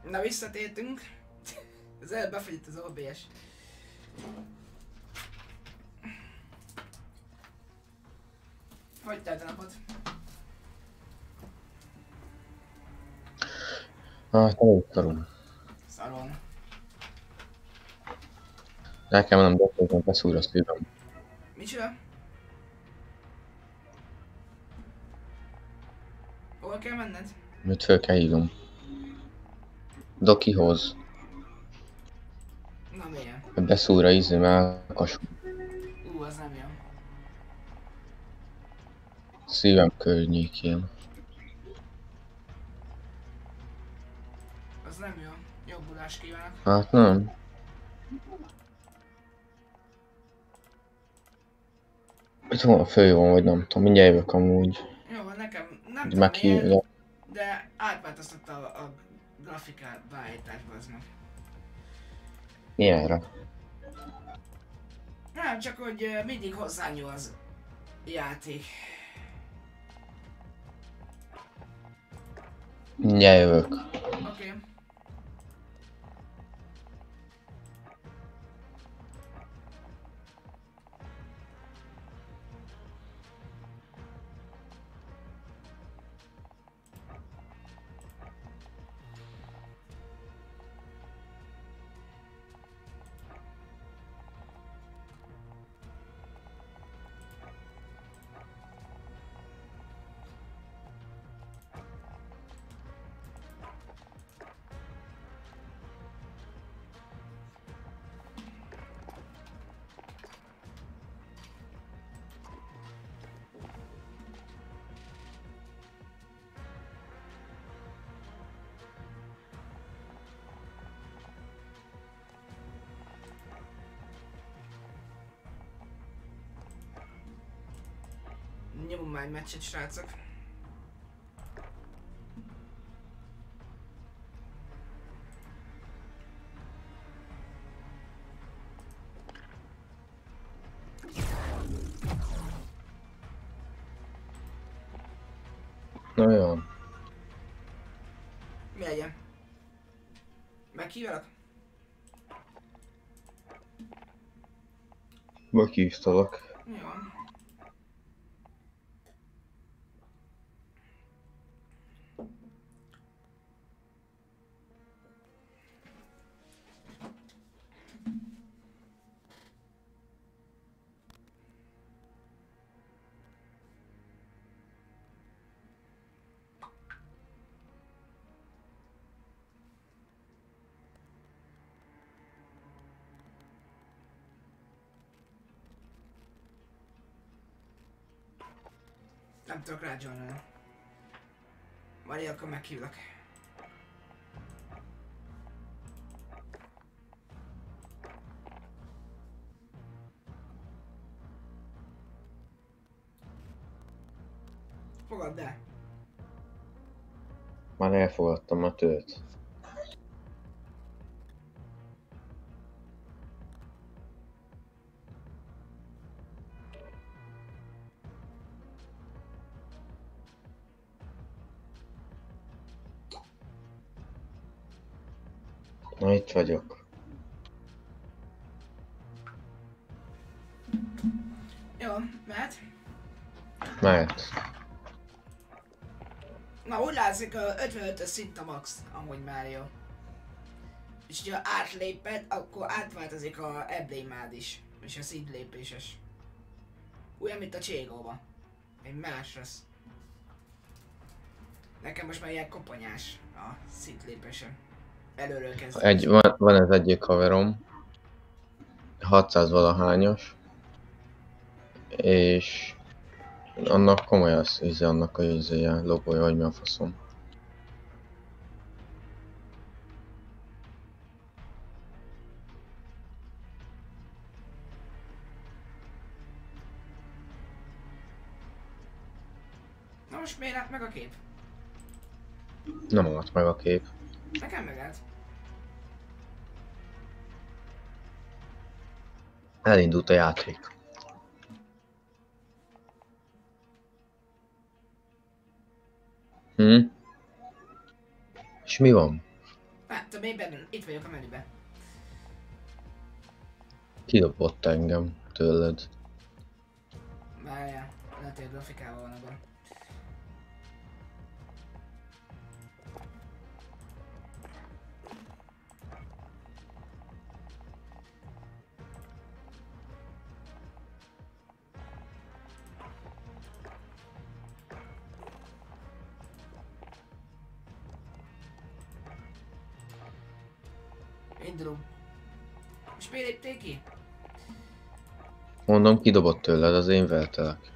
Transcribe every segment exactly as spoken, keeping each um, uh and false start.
Na, visszatértünk. Az előbb befagyott az o bé es. Hogy telt a napot? Hát, elég szarul. Szaron. Nekem nem doktorban beszúr a szívem. Micsoda? Hol kell menned? Őt föl kell hívnom. Dokihoz. Na, milyen? Beszúr a izé, melkas Ú, az nem jó. szívem környékén. Az nem jó. Jobbulást kívánok. Hát nem. Itt van, föl van, vagy nem tudom, mindjárt jövök amúgy. Jó, van, nekem nem tudom Meghív... miért, de átváltoztatta a, a grafikát beállításba az meg. Milyenre? Nem, csak hogy uh, mindig hozzányúl az játék. Mindjárt jövök. Oké. Okay. Nyomunk már egy meccset, srácok. Na jó. Mi legyen? Meghívjalak? Meghívtalak. Jó. Nem tudok rá joinolni. Majd akkor meghívlak. Fogadd el. Már elfogadtam a tőt. Na itt vagyok. Jó, mehet? Mehet. Na, úgy látszik, a ötvenötös szint a max, amúgy már jó. És ha átléped, akkor átváltozik a emblémád is. És a szintlépéses. Olyan, mint a Cségóba. Egy más lesz. Nekem most már ilyen koponyás a szintlépésem. Előről kezdve. Egy, van, van ez egyik haverom. hatszáz valahányos. És annak komoly az íze, annak a ízéje, logója, hogy mi a faszom. Na most miért állt meg a kép? Nem alatt meg a kép. Nekem megállt. Elindult a játék. Hm? És mi van? Nem, mélyben, itt vagyok a menüben. Kidobott engem tőled. Várjál, lehet, hogy a grafikával van a gond. Indulunk. És miért léptél ki? Mondom, kidobott tőled, az én veltelek.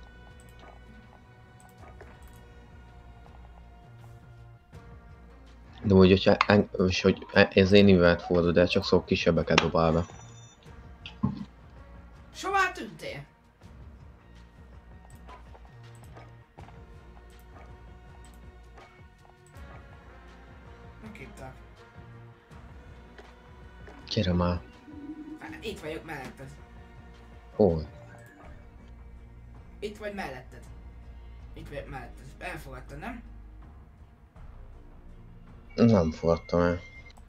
De úgy, hogyha en, és hogy ez én invert fordul, de csak szok kisebbeket dobál be. Sová tűntél? Meghívtak. Gyere már. Hát, itt vagyok melletted. Hol? Itt vagy melletted. Itt vagy melletted. Elfogadtad, nem? Nem fogadtam el.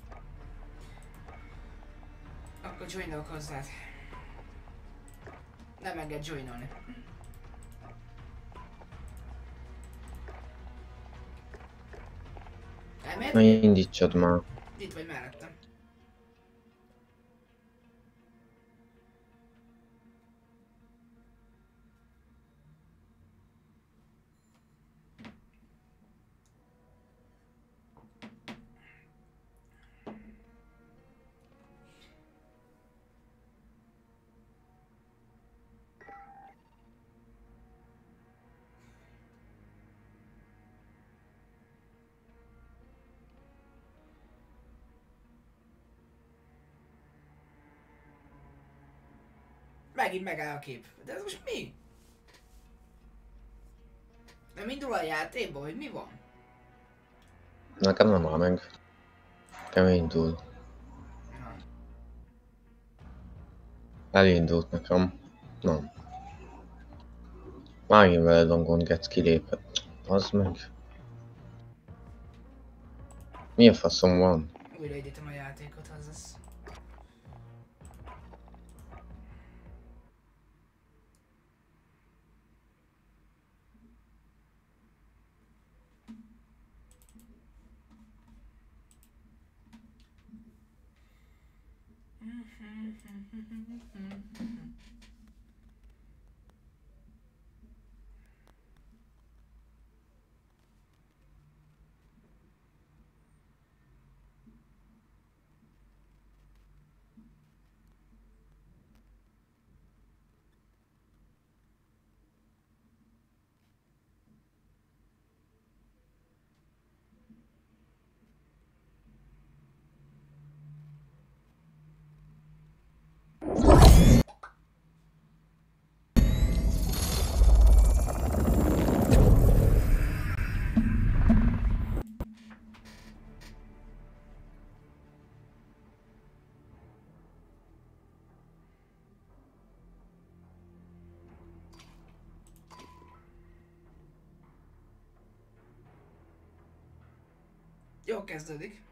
Akkor joinolok hozzád. Nem enged joinolni. Elmész? Na indítsad már. Itt vagy mellettem. Megint megáll a kép. De ez most mi? Nem indul a játékba, hogy mi van? Nekem nem áll meg. Nekem indul. Na. Elindult nekem. Nem. Megint veled van gond, Gec kilépett. Az meg. Mi a faszom van? Újraindítom a játékot, az az. Jó kezdődik.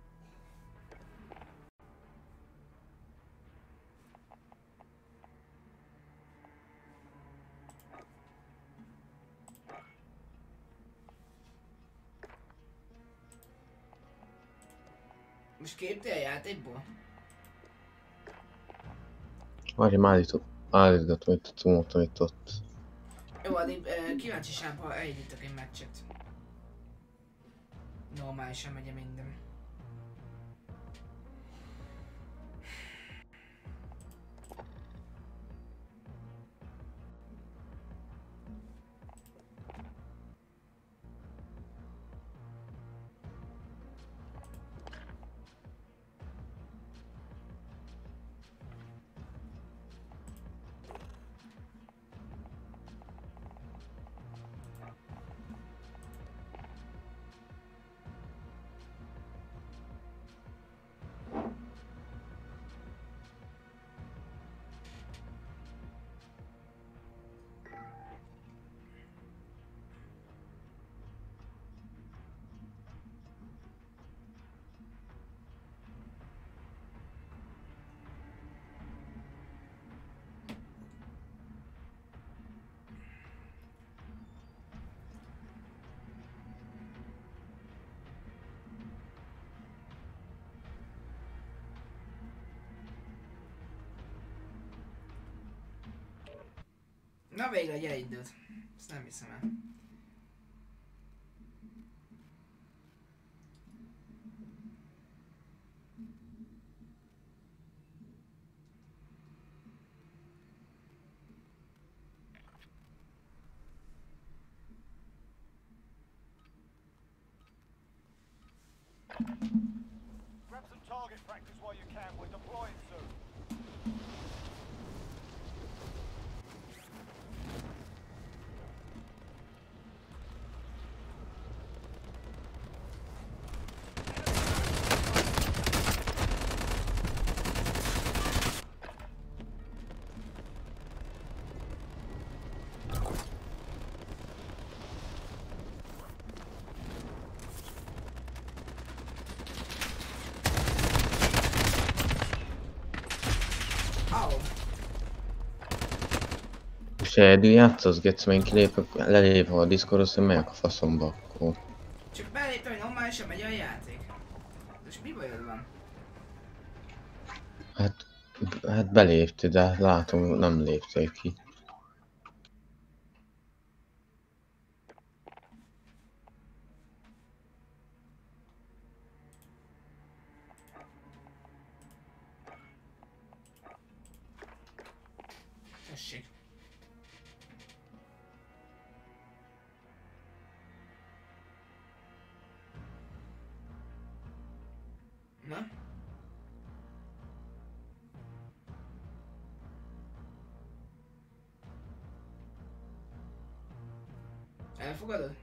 Most képtél a játékból? Várj, már állított. Állítgatom itt a cumot, amit ott. Jó, addig uh, kíváncsiságban elindítok egy meccset. Normálisan megye minden. Na végre, gyere időt. Ezt nem hiszem el. Grab some target practice while you can. We're deploying soon. És egyedül játszasz, Getsz, mert én kilépek, lelépve a Discordhoz, hogy megyek a faszomba akkor. Csak beléptem, hogy normálisan megy a játék. És mi bajod van? Hát, hát belépti, de látom, nem léptél ki. Tessék. Na? Elfogadod?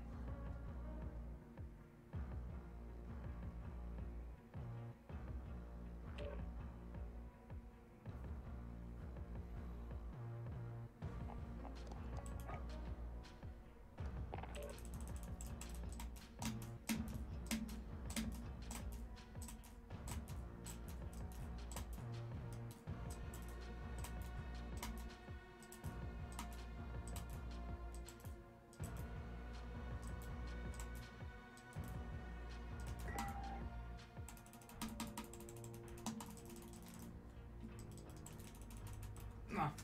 Na.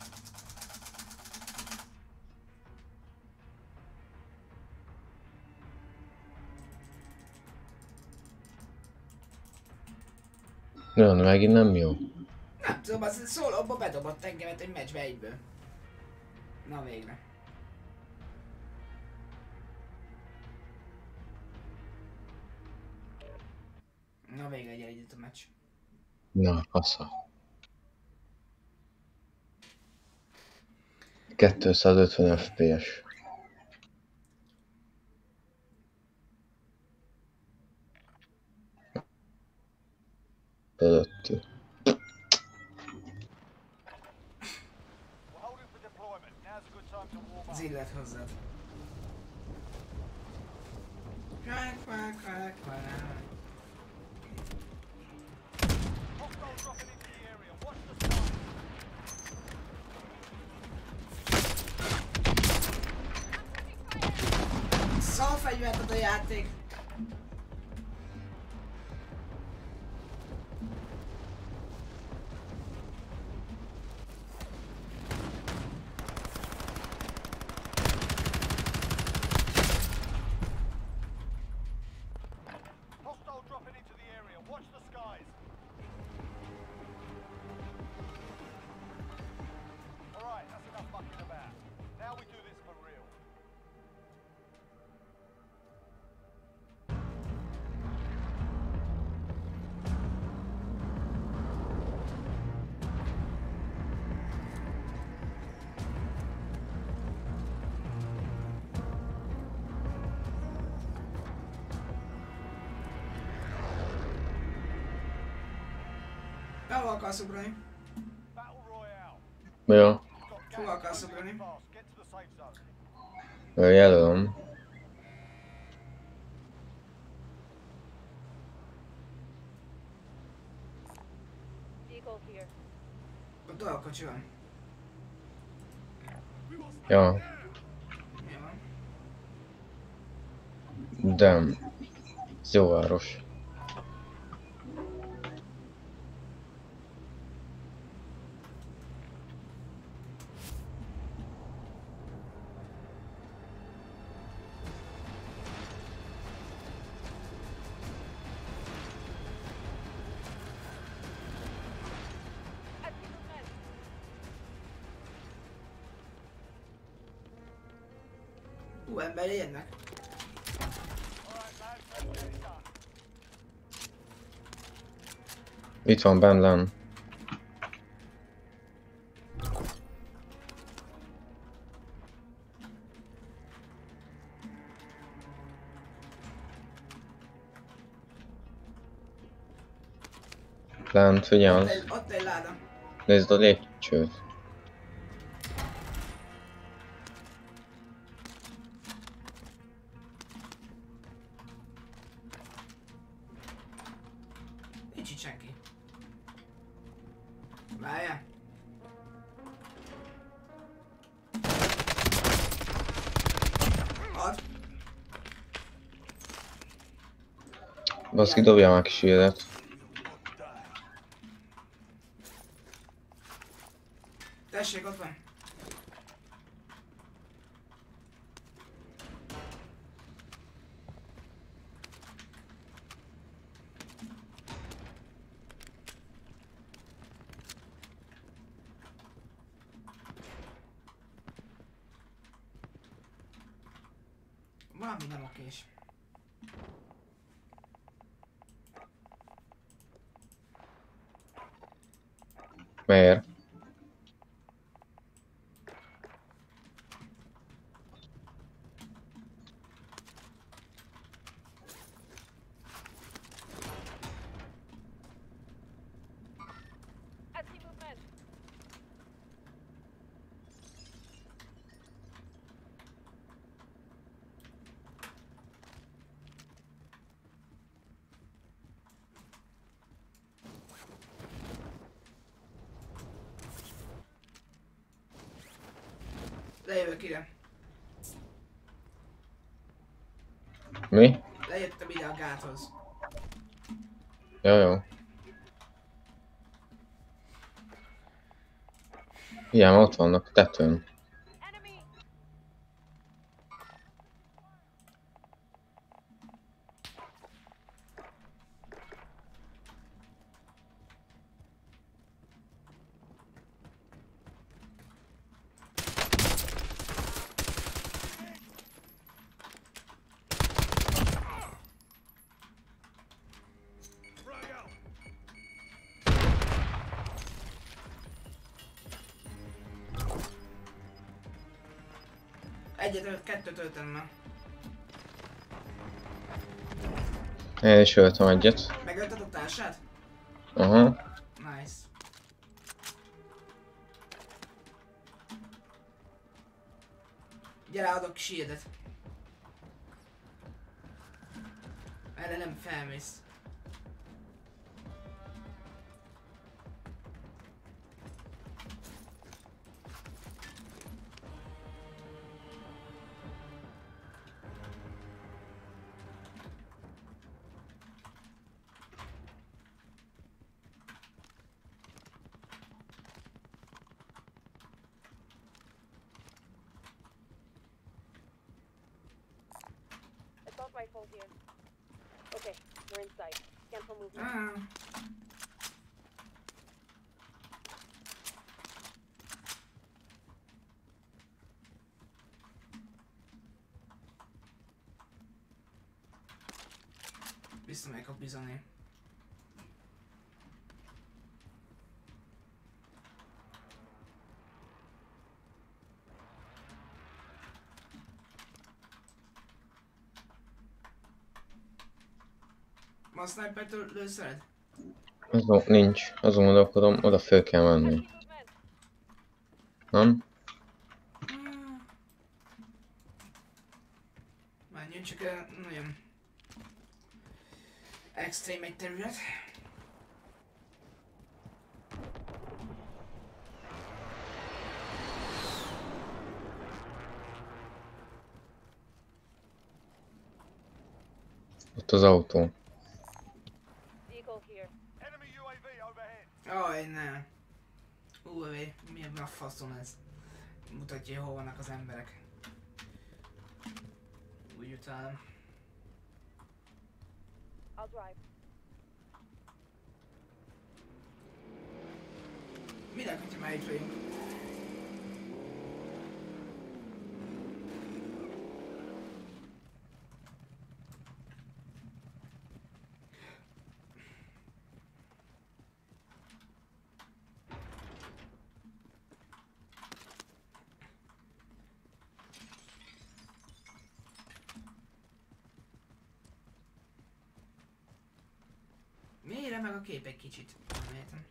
Nagyon, megint nem jó. Nem tudom, az szól, abba bedobott engemet egy meccsbe egyből. Na végre. Na végre egy együtt a meccs. Na, fasza. kétszázötven ef pé es. Fölöttű. We're holding for deployment. Now's a good time to warm Az up. illet hozzád. Kvák, kvák, kvák, kvák. Hostiles dropping into the area. Watch the sky. Szalfegyvert ad a játék. Hostile dropping into the area. Watch the skies. All right, that's enough mucking about. Now we do this for real. Hova akarsz ugrani? Battle Royale. Jó, Got Hova gas akarsz closing ugrani? in fast. Get to the safe zone. jelölöm. Vehicle here. Ott a kocsi van. Ja, Mi van? de ez jó város. Hú, emberi jönnek. Alright, lads, let's get it done. Itt van benn lenn. Lent, Ott figyelj, egy, ott egy láda. nézd a lépcsőt. Nincs itt senki. Várjál. Ad. Baszki, dobjál már kis élet. Tessék, ott van. Valami nem okés. Miért? I see movement. Lejövök ide. Mi? Lejöttem ide a gáthoz. Jó, jó. Igen, ott vannak a tetőn. Enemy! Egyet, öt, kettőt öltem már. Én is öltem egyet. Megölted a társát? Aha. Nice. Gyere, adok shieldet. Erre nem felmész. Assault rifle here. Okay, we're inside. Scan for movement. Ah. Visszamegyek a bizony. Van sniper-től lőszered? Azon nincs. Azon gondolkodom, oda föl kell I menni. see movement. Nem? Menjünk, csak uh, nagyon extrém egy terület. Ott az autó. Vehicle here. Enemy U A V overhead. Aj, ne. U A V, mi a faszom ez? Mutatja, hogy hol vannak az emberek. Úgy utálom. I'll drive. Minek, hogyha már itt vagyunk? várjál meg a kép egy kicsit. Nem értem.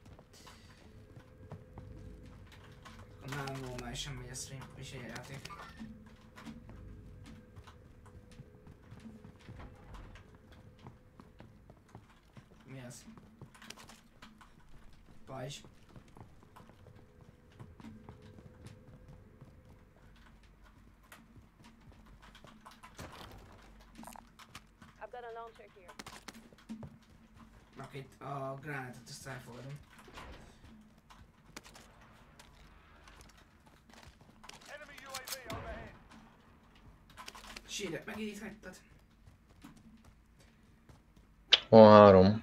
Nálam normálisan megy a stream, és egy játék. Mi az? Pajzs. I've got a launcher here. Oké, a gránátot ezt elfogadom. Enemy U A V overhead. Síret megint itt hagytad. Van három.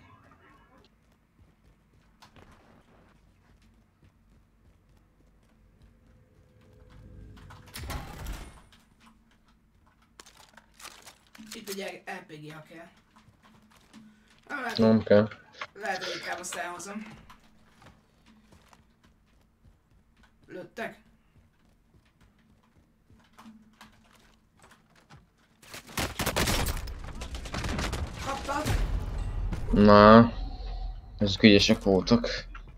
Itt ugye er pé gé, ha kell. Nem lehet, Nem kell. lehet, hogy inkább azt elhozom. Lőttek? Kaptad? Na, ezek ügyesek voltak.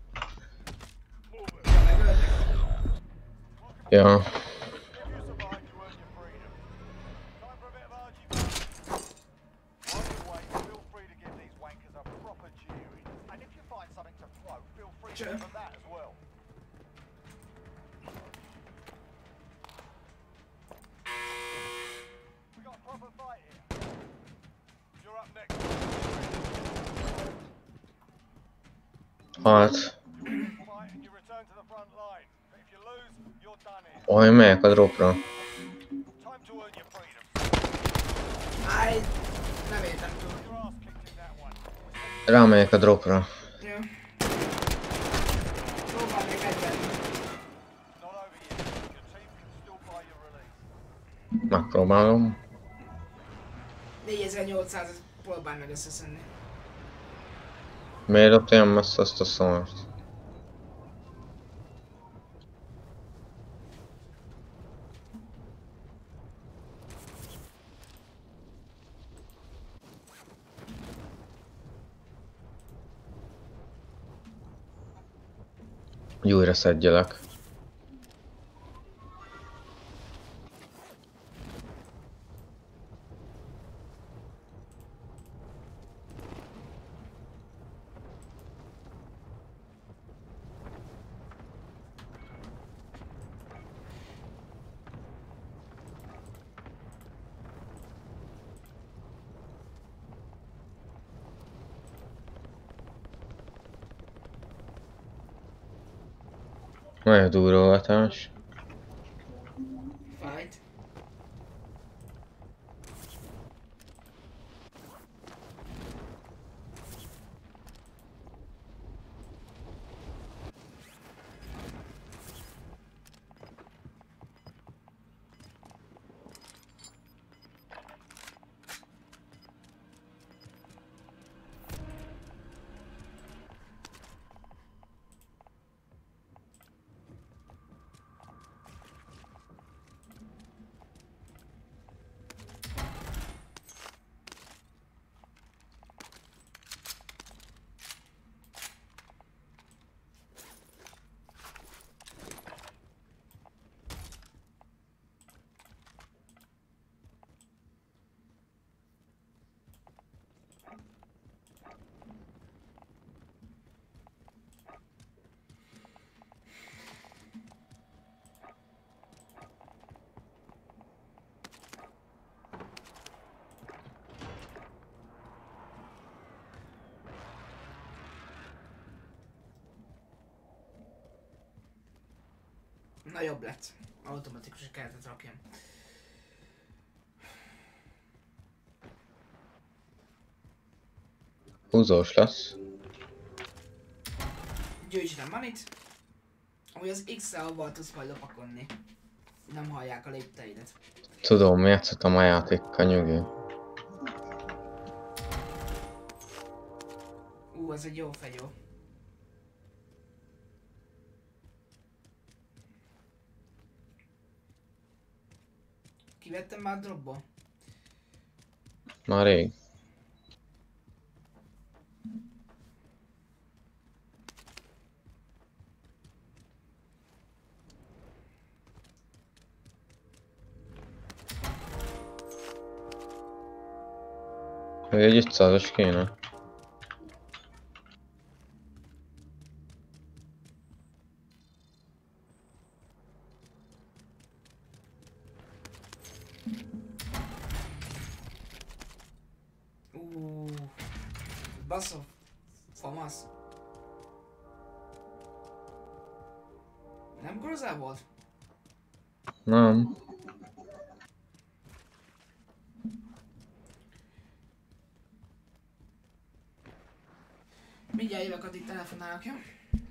Ja, megöltek. Ja. If you survive, you earn your freedom. Time for a bit of R G B. While you wait, feel free to give these wankers a proper cheering. And if you find something to quote, feel free to Sure. give them that as well. We got a proper fight here. You're up next. Hát, You win this fight and you return to the front line. But if you lose, you're done here. olyan megyek a dropra. Time to earn your freedom. Áj, nem értem túl. Your ass kicked in that one. Rámegyek a dropra. Jó. Próbálj meg megvenni. Not over yet. Your team can still buy your release. Megpróbálom. négyezer-nyolcszázat próbálj meg összeszedni. Miért ott olyan messze azt a szart? Hogy újra szedjelek. Nagyon durva hatás. Fight. Na jobb lett. Automatikus keretet rakjam. Húzós lesz. Gyűjtsd a manit. Amúgy az X-szel abban tudsz majd lopakodni. Nem hallják a lépteidet. Tudom, játszottam a játékkal nyugi. Ú, ez egy jó fegyó. Kivettem már a dropból? Már rég. Hogy egy ötszázas kéne. Uh, baszó, famasz. Nem grozá volt? Nem. Mindjárt jövök, addig telefonálok, jó?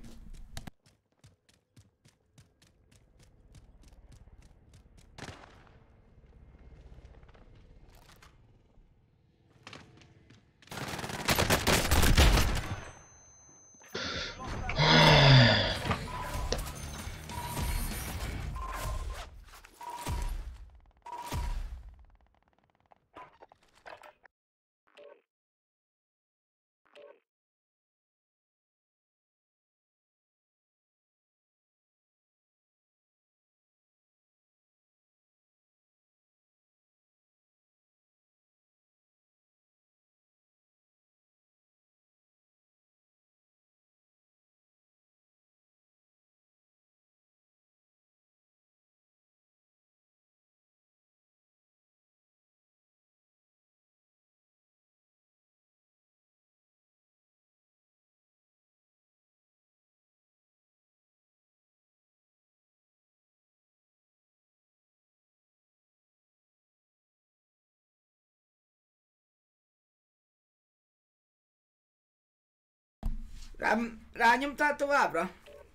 Rám, rányomtál továbbra?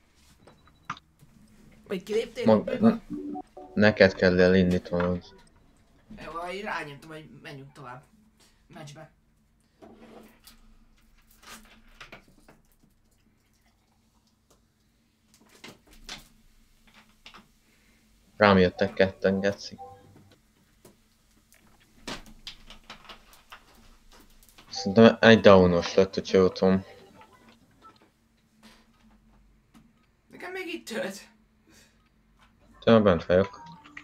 Vagy kiléptél? Mag Mi van? neked kell elindítanod. Jó, én rányomtam, hogy menjünk tovább. Meccsbe. Rám jöttek ketten, geci. Szerintem egy downos lett, hogyha jól tudom. Nekem még itt tölt. Te bent vagyok.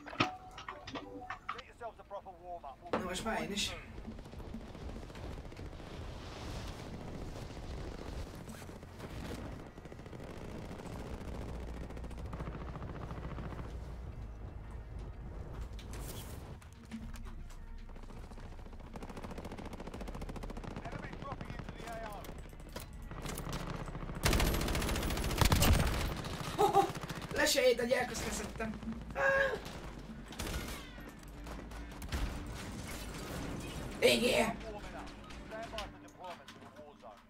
Get yourselves a proper warm-up. We'll Na most már én is. Enemy dropping into the A O. Hoho! Lesejét a gyerkőzt leszettem. Ah! Égé! Warming up. Stand by for deployment to the war zone.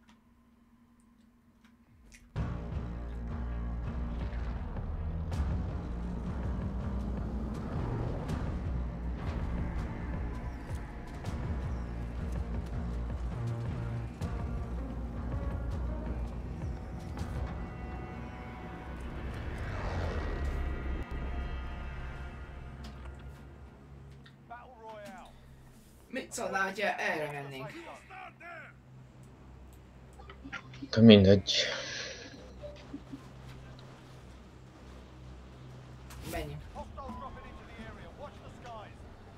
Battle Royale. Mit szólnál, hogyha erre mennénk? De mindegy. Menjünk. Hostiles dropping into the area. Watch the skies.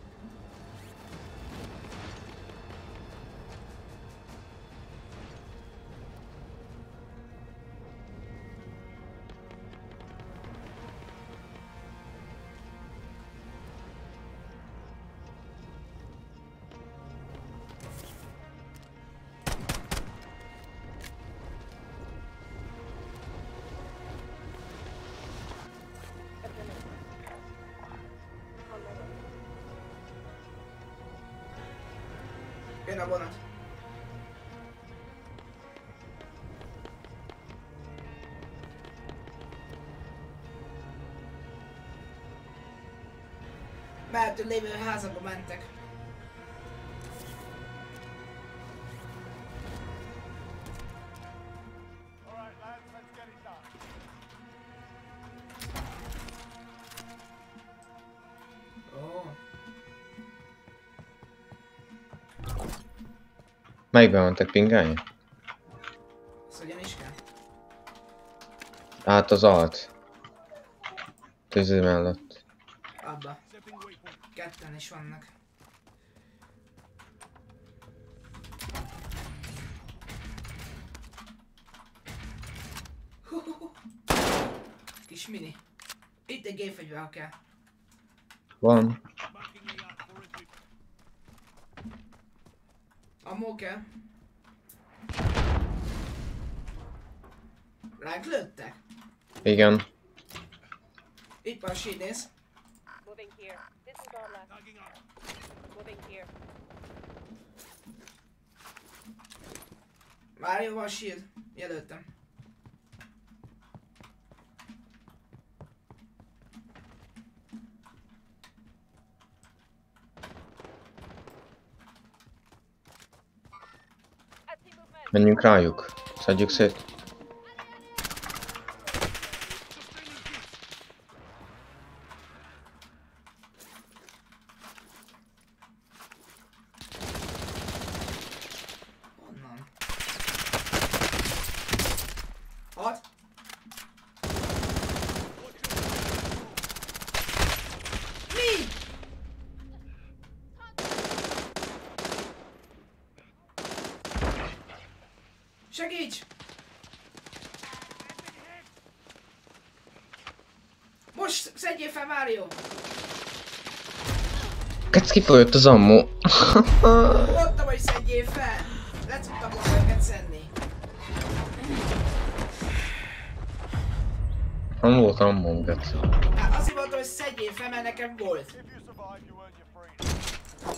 Jön a vonat. Mellettől lévő házakba mentek. All right, lads, let's get it done. Ó, Melyikben mentek pingálni? ez hogyan is kell? Hát az alt. Tűző mellett. Abba. Ketten is vannak. Kis mini. Itt egy gépfegyver, ha kell. Van. Ammo kell. Ránk lőttek? Igen. Itt van a sínész. Moving here. This is our last. Moving here. Várjon, van shield. Jelöltem. I see movement. Menjünk rájuk. Szedjük szét. Honnan? Hat? Mi? Segíts! Most szedjél fel, Mário! Kec kifolyott az ammó. Mondtam, hogy szedjél fel! Le tudtam volna őket szedni. Nem volt ammóm, Gec. Hát azért mondtam, hogy szedjél fel, mert nekem volt. If you survive, you earn your freedom.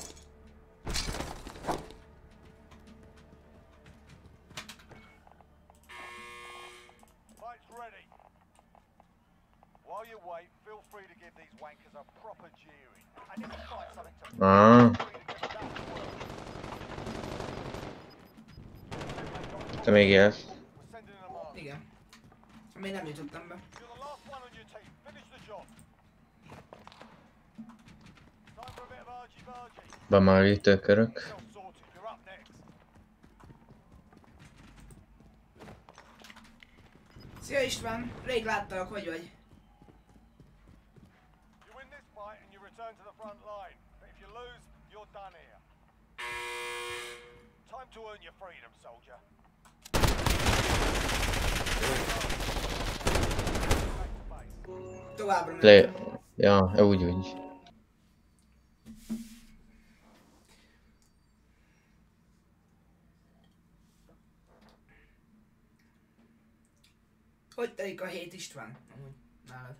Fight's ready. While you wait, feel free to give these wankers a proper jeering. And if you find something to Ah. feel free to give that as well. Te még élsz. We're sending them on. Igen. Még nem jutottam be. You're the last one on your team. Finish the job. Time for a bit of argy-bargy. Bemállítő körök. Yourself sorted. You're up next. Szia István! Rég láttalak, hogy vagy? You win this fight and you return to the front line. But if you lose, you're done here. Time to earn your freedom, soldier. Back to base. Továbbra Le... mentem. Ja, úgy úgy. Hogy telik a hét István? Amúgy nálad.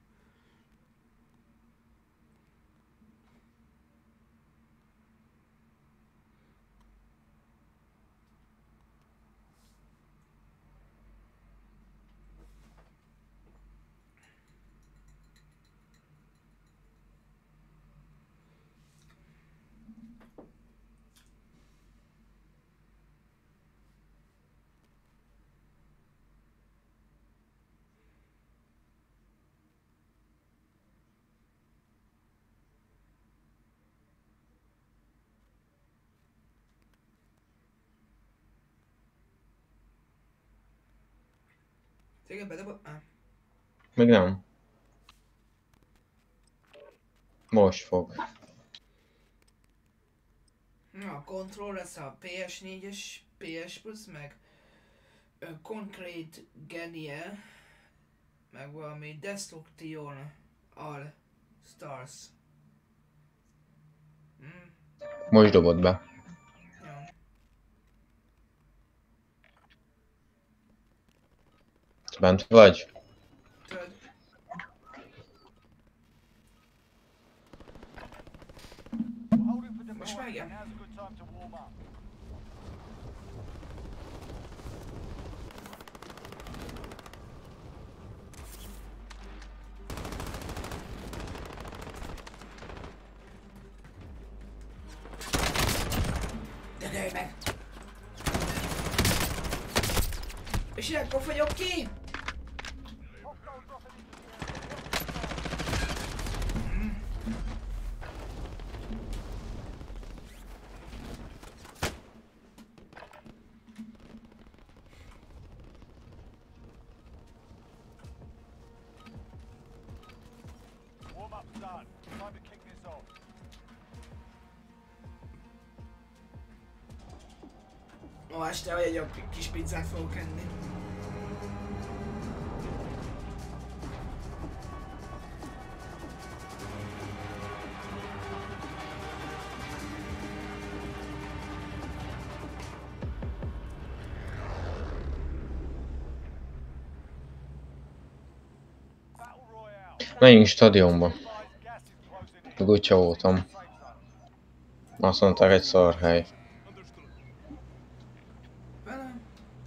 Téged bedobod? Ah. Még nem. Most fog. Na, a Control lesz a P S négyes, P S Plus, meg ö, Concrete Genie, meg valami Destruction All Stars. Hmm, Most dobod be. jó. Bent vagy? Tudod, We're holding for Most deployment. már igen. Now's a good time to warm up. dögölj meg! És ilyenkor fogyok ki? Hostile dropping into the area. Warm up's done. Time to kick this off. Ma este vagy egy kis pizzát fogok enni. Menjünk stadionba. Advised gas is closing in. Meg úgyse voltam. Safe zone. Azt mondták, egy szar hely. Velem.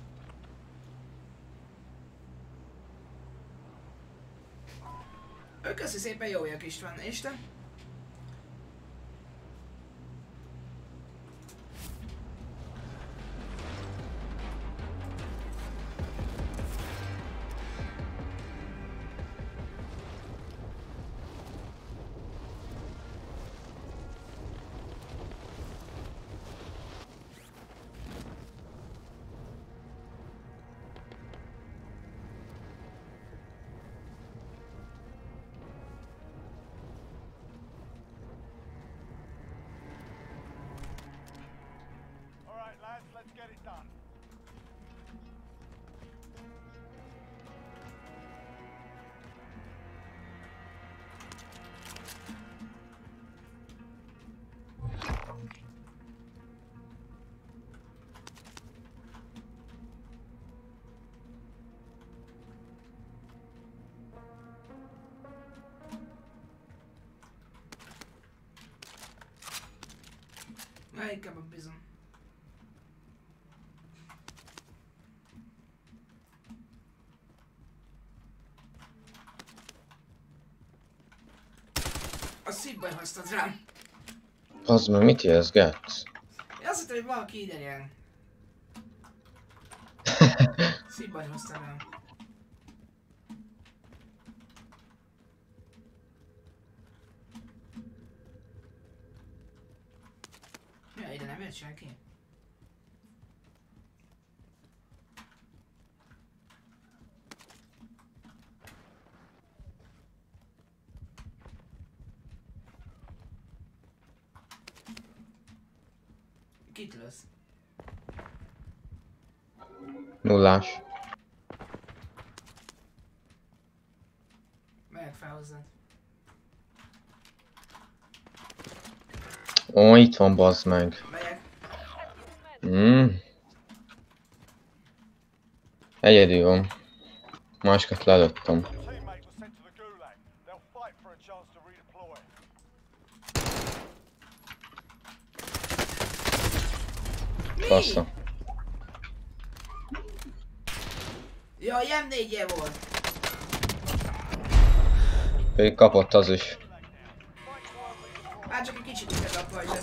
Ő köszi szépen, jó jök István, és te? All right, lads, let's get it done. Na, inkább a bizony. A szívbaj hoztad rám. Az meg mit jelzgetsz? Én azt hittem, hogy valaki ide jön. Szívbaj hoztad rám. Ja, ide nem jött senki. Kit lősz? Nullás. Megyek fel hozzád. Ó, itt van, bazd meg. Megyek. Hmm. Egyedül van. Másikat lelőttem. Your teammate was sent to the gulag. They'll fight for a chance to redeploy. Bassza. Ja, em négy volt. Pedig kapott az is. Hát csak egy kicsit üteg a pajzsat.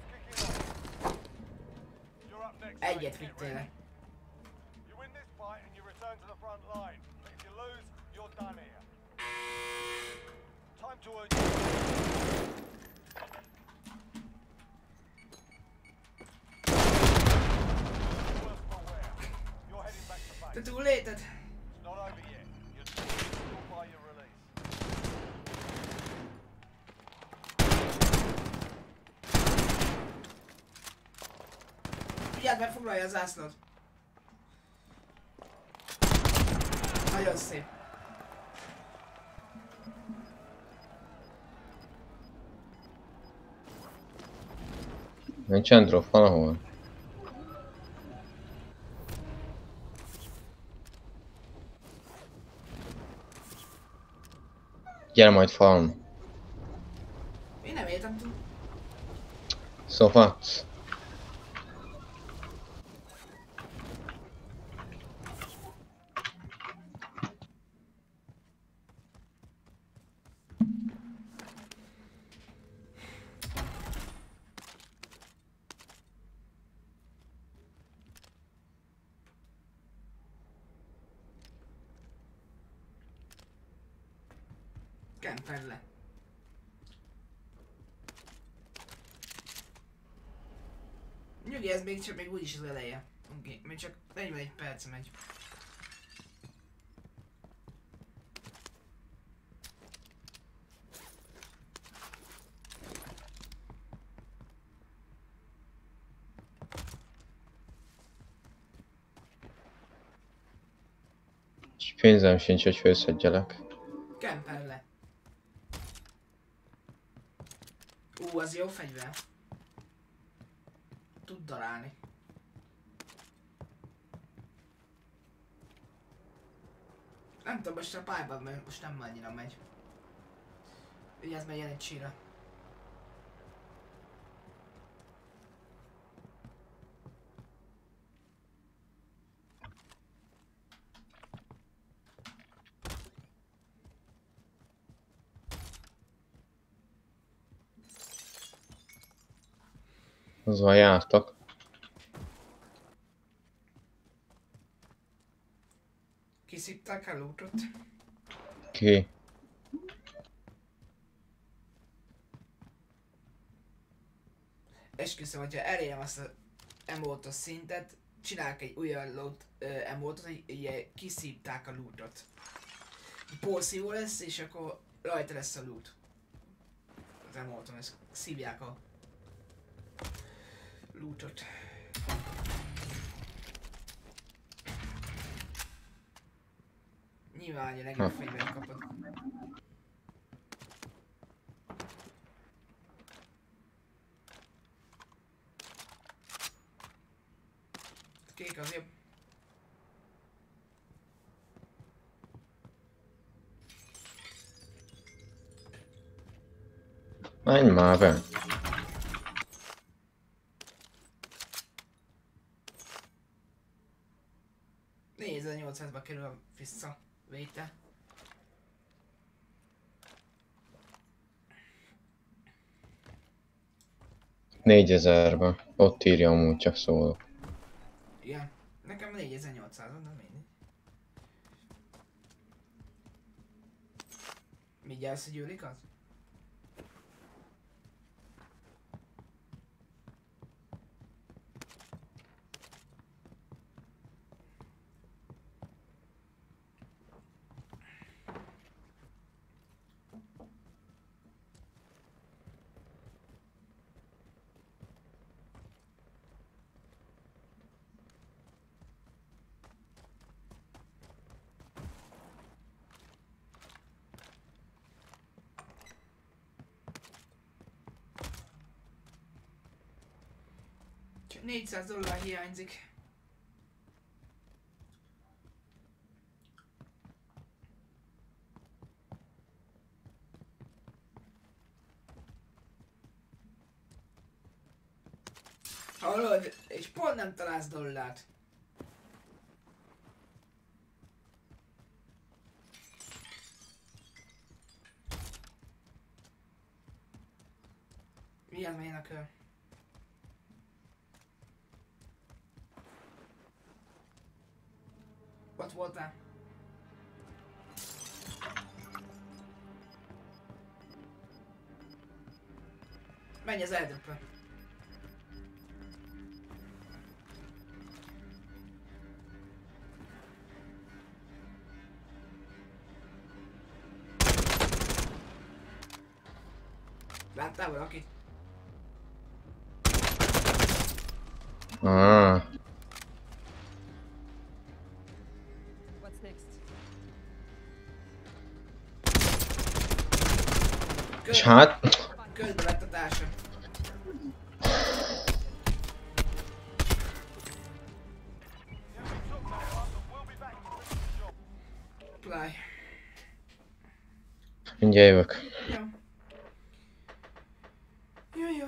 You're up next. Egyet vittél. You win this fight and you return to the front line. But if you lose, you're done here. Time to earn your worse for wear. You're heading back to base. Te túlélted? It's not over yet. You're still by your release. Figyeld meg, foglalja a zászlót. Nagyon szép. Nincsen drop valahol? Gyere majd farm. Én nem értem túl. Szóval. Kemperd le. Nyugi, ez még csak még úgyis az eleje. Oké, okay. Még csak negyvenegy perc megy. És pénzem sincs, hogy főszedjelek. Kemper le. Ú, az jó fegyver. Tud darálni. Nem tudom, most a pályában, mert most nem annyira megy. Vigyázz, mert jön egy csíra. Azzal jártak. Kiszipták a lootot. Ki? Esküszöm, hogyha elérem azt az emótos szintet, csinálok egy olyan loot uh, emótot, hogy ugye kiszívták a lootot. Porszívó lesz, és akkor rajta lesz a loot. Az emóton, ezt szívják a lootot. Nyilván a legjobb fegyvert kapod. Kék az jobb. Menj már be! négyezer-nyolcszázba kerül a visszavétel. négyezerbe. Ott írja amúgy, csak szólok. Igen. Nekem négyezer-nyolcszáz, de mindegy. Mindjárt, hogy gyűlik az? Csak négyszáz dollár hiányzik. Hallod? És pont nem találsz dollárt. Milyen mélyen a kör? Ott voltál? Menj az eldökbe. Láttál valakit? Ah, What's next? és hát... Közben lett a társa. Fly. Mindjárt jövök. Jó. Jó, jó.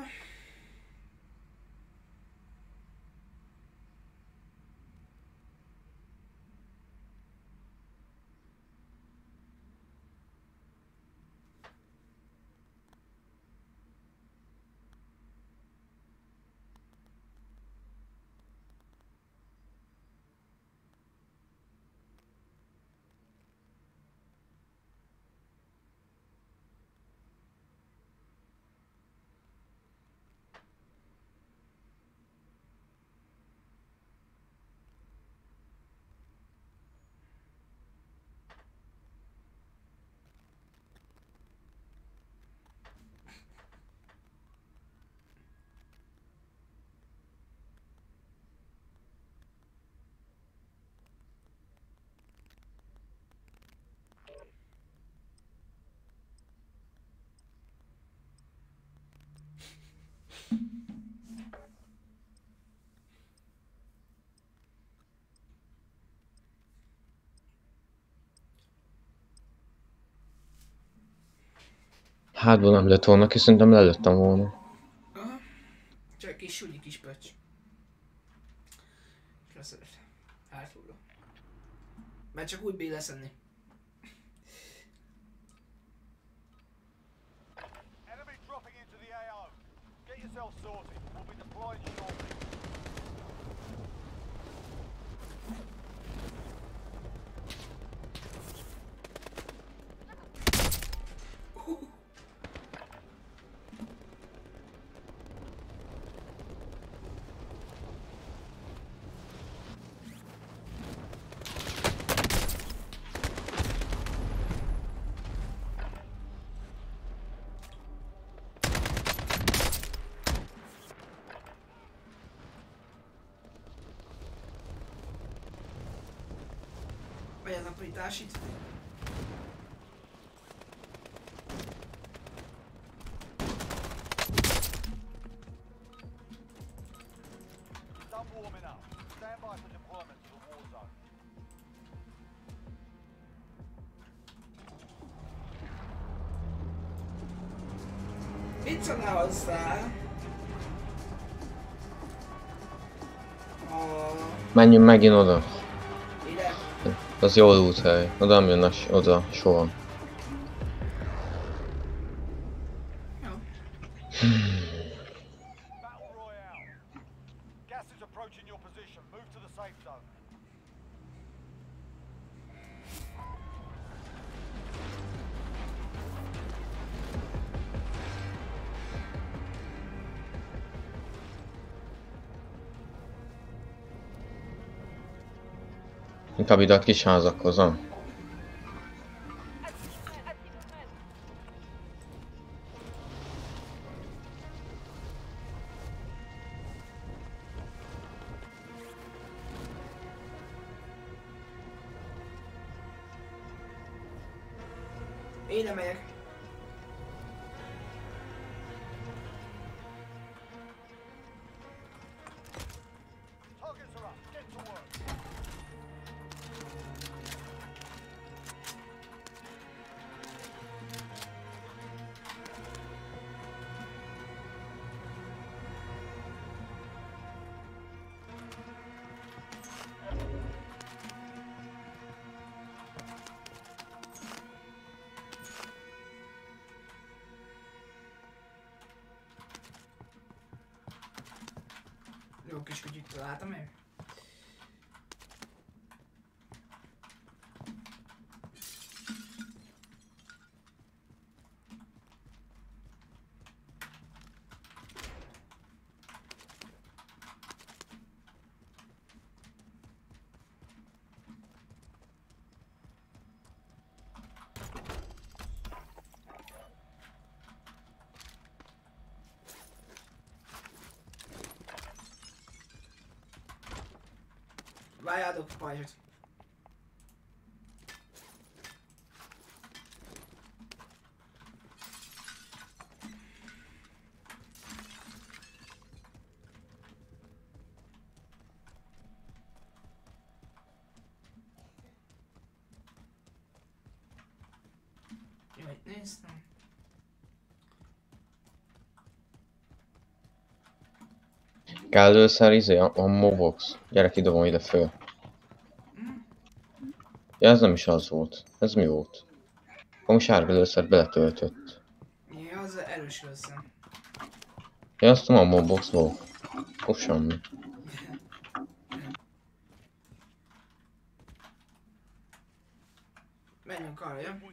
Hátból nem lőtt volna ki, szerintem lelőttem volna. Aha. Csak kis súlyi kis pöcs. És leszedett. Hátulra. Mert csak úgy bír leszenni. Enemy dropping into the A O. Get yourself sorted. We'll be deploying shortly. Vagy az aprítás itt. Done warming up. Stand by for deployment to the war zone. Mit szólnál hozzá? A... Menjünk megint oda. ide. Az jó úthely. Oda nem jönnek oda soha. Jó. Battle Royale. Gas is approaching your position. Move to the safe zone. Inkább ide a kis házakhoz, ha? Ide megyek. Targets are up. Get to work. Jó kis kutyut találtam én. Várjátok, pajzsot. Jó, itt néztem. Kell először izé, a, a mobox. Gyerek, idobom ide föl. Ja, ez nem is az volt. Ez mi volt? Ami sárga először beletöltött. Ja, az erős lőszem. Ja, azt tudom, a moboxból. Ó, semmi. Menjünk arra, jó?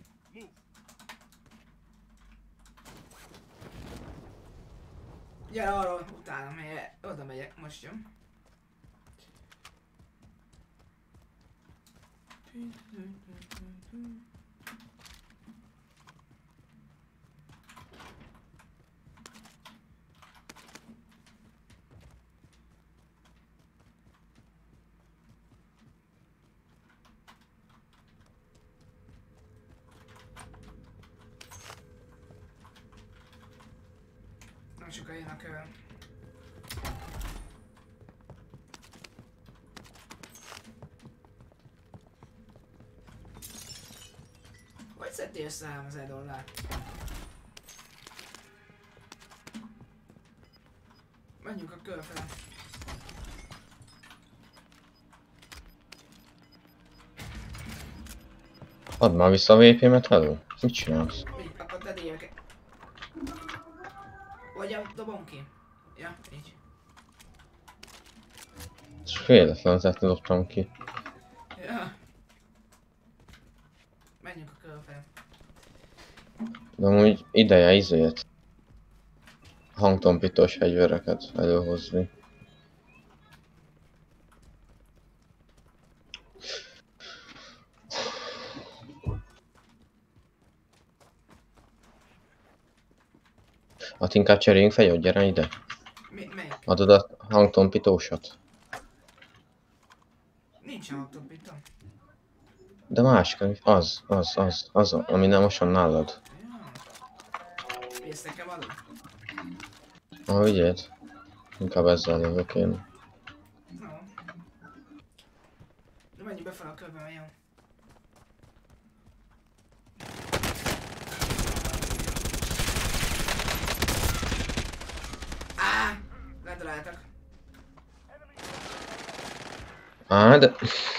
Gyere arra, utána megyek, oda megyek most, jó? Nem sokan jön a kövön. Hogy szedtél össze háromezer dollárt? Menjünk a körfele. Add már vissza a vé pé-met, hello? Mit csinálsz? Így, akkor te éveket. Vagy a dobom ki? Ja, így. És véletlenül dobtam ki. Ja. Menjünk a körfele. De amúgy ideje izét. Hangtompítós fegyvereket előhozni. Hát inkább cseréljünk fegyvert, gyere ide. Mi, melyik? Adod a hangtompítósat? Nincs autopitom. De másik, az, az, az, az, ami nem most van nálad. Ja. Mi ezt nekem adod? Ah, vigyed. Inkább ezzel jövök én. No. De menjünk befele a körbe, mert jó. Á! Ledaráltak. Á, de...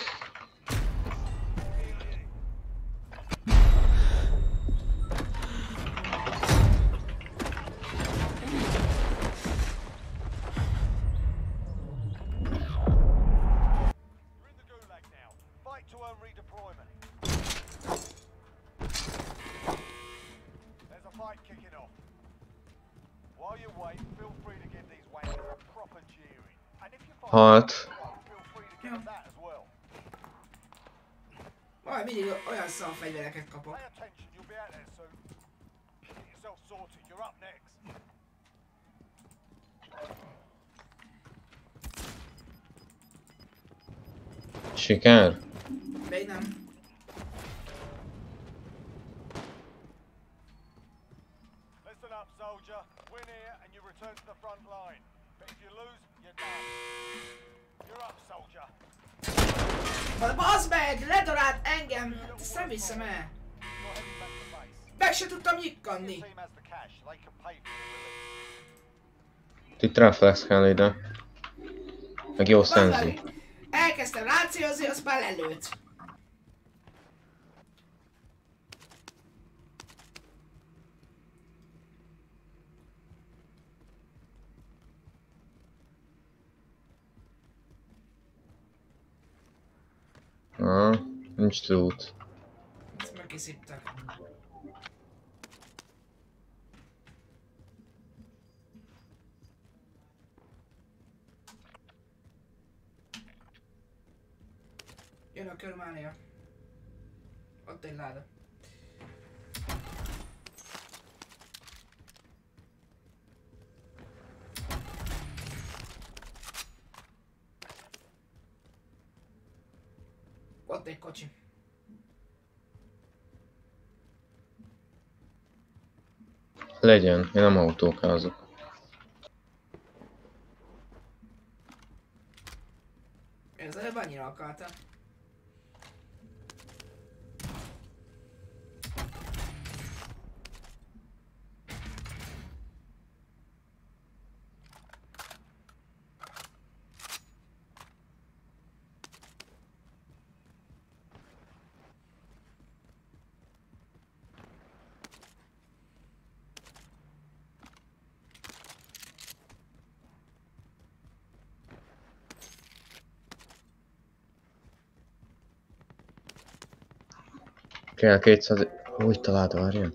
You're in the gulag now. Fight to earn redeployment. There's a fight kicking off. While you wait, feel free to give these wankers a proper cheering. And if you find Hát... feel free to give them that as well. Majd mindig olyan szar fegyvereket kapok. Pay attention, you'll be out there soon. Get yourself sorted, you're up next. Siker? Még nem. Listen up, soldier. Win here and you return to the front line. But if you lose, you're done. You're up, soldier. Na bazd meg! Ledarált engem! Ezt viszem el! You're heading back to base. Meg se tudtam Your nyikkanni! team has the cash. They can pay for your release. Itt reflex kell ide. Meg jó Bazd szenzi. meg! Elkezdtem rácélozni, azt már lelőtt. Ah, nincs loot. Ezt megkisziptek. Jön a körmánia. Ott egy láda. Ott egy kocsi. Legyen, én nem autókázok. Ez előbb annyira akartam. Kell kétszáz... Úgy talált, várjál.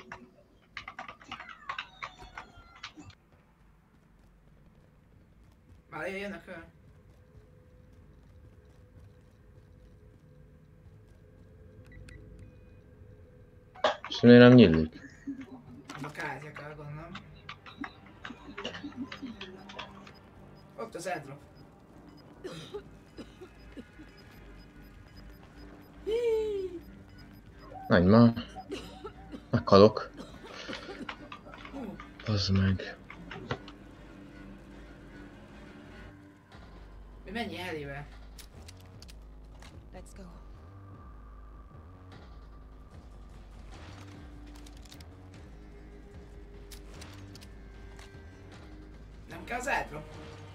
Már jönnek el. És miért nem nyílik? A kártya kell, gondolom. Ott az airdrop. Menj már. Meghalok. Bazd meg. Mi mennyi elével? Let's go. Nem kell az airdrop?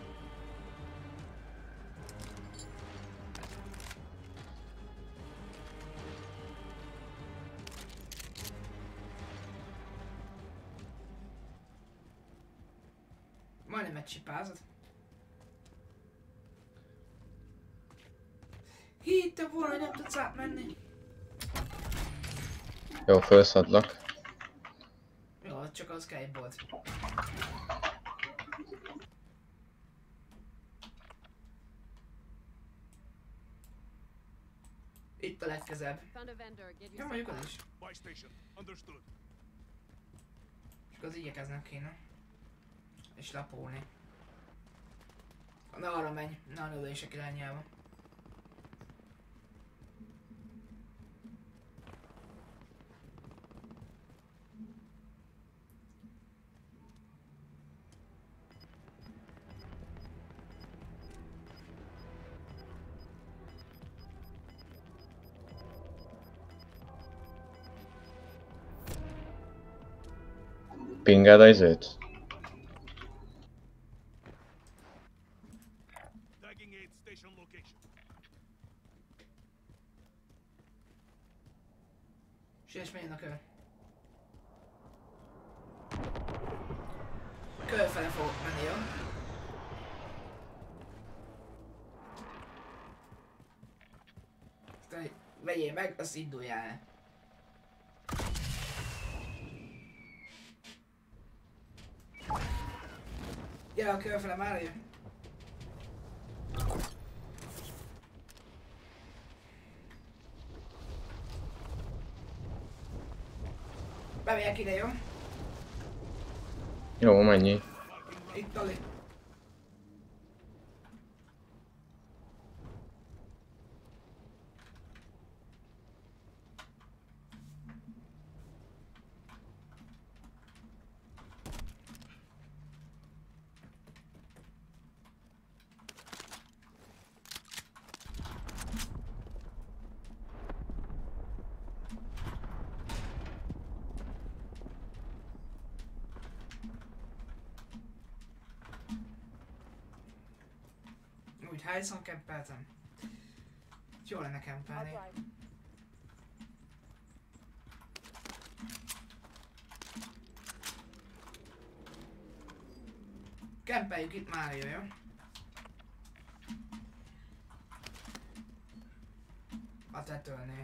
Majdnem megcsipázod. Hittem volna, hogy nem tudsz átmenni. Jó, felszadlak. Jó, csak az kell egy bolt. Itt a legközelebb. Found a vendor. Get Jó, your mondjuk stuff az is. Buy station. Understood. Csak az igyekeznek kéne. És lapolni. Na arra menj, ne a lövések irányába. Pingád a izét? Tagging aid station location. Siess, menjen a kör. Kör fele fogok menni, jó? Aztán vegyél meg, azt induljál el. Gyere a kör fele, már jön. Bemegyek ide, jó? Jó, mennyi? Itt Ali. Úgy hányszor kempeltem? Jó lenne I'll kempelni. drive. Kempeljük itt már, jó, jó? A tetőnél.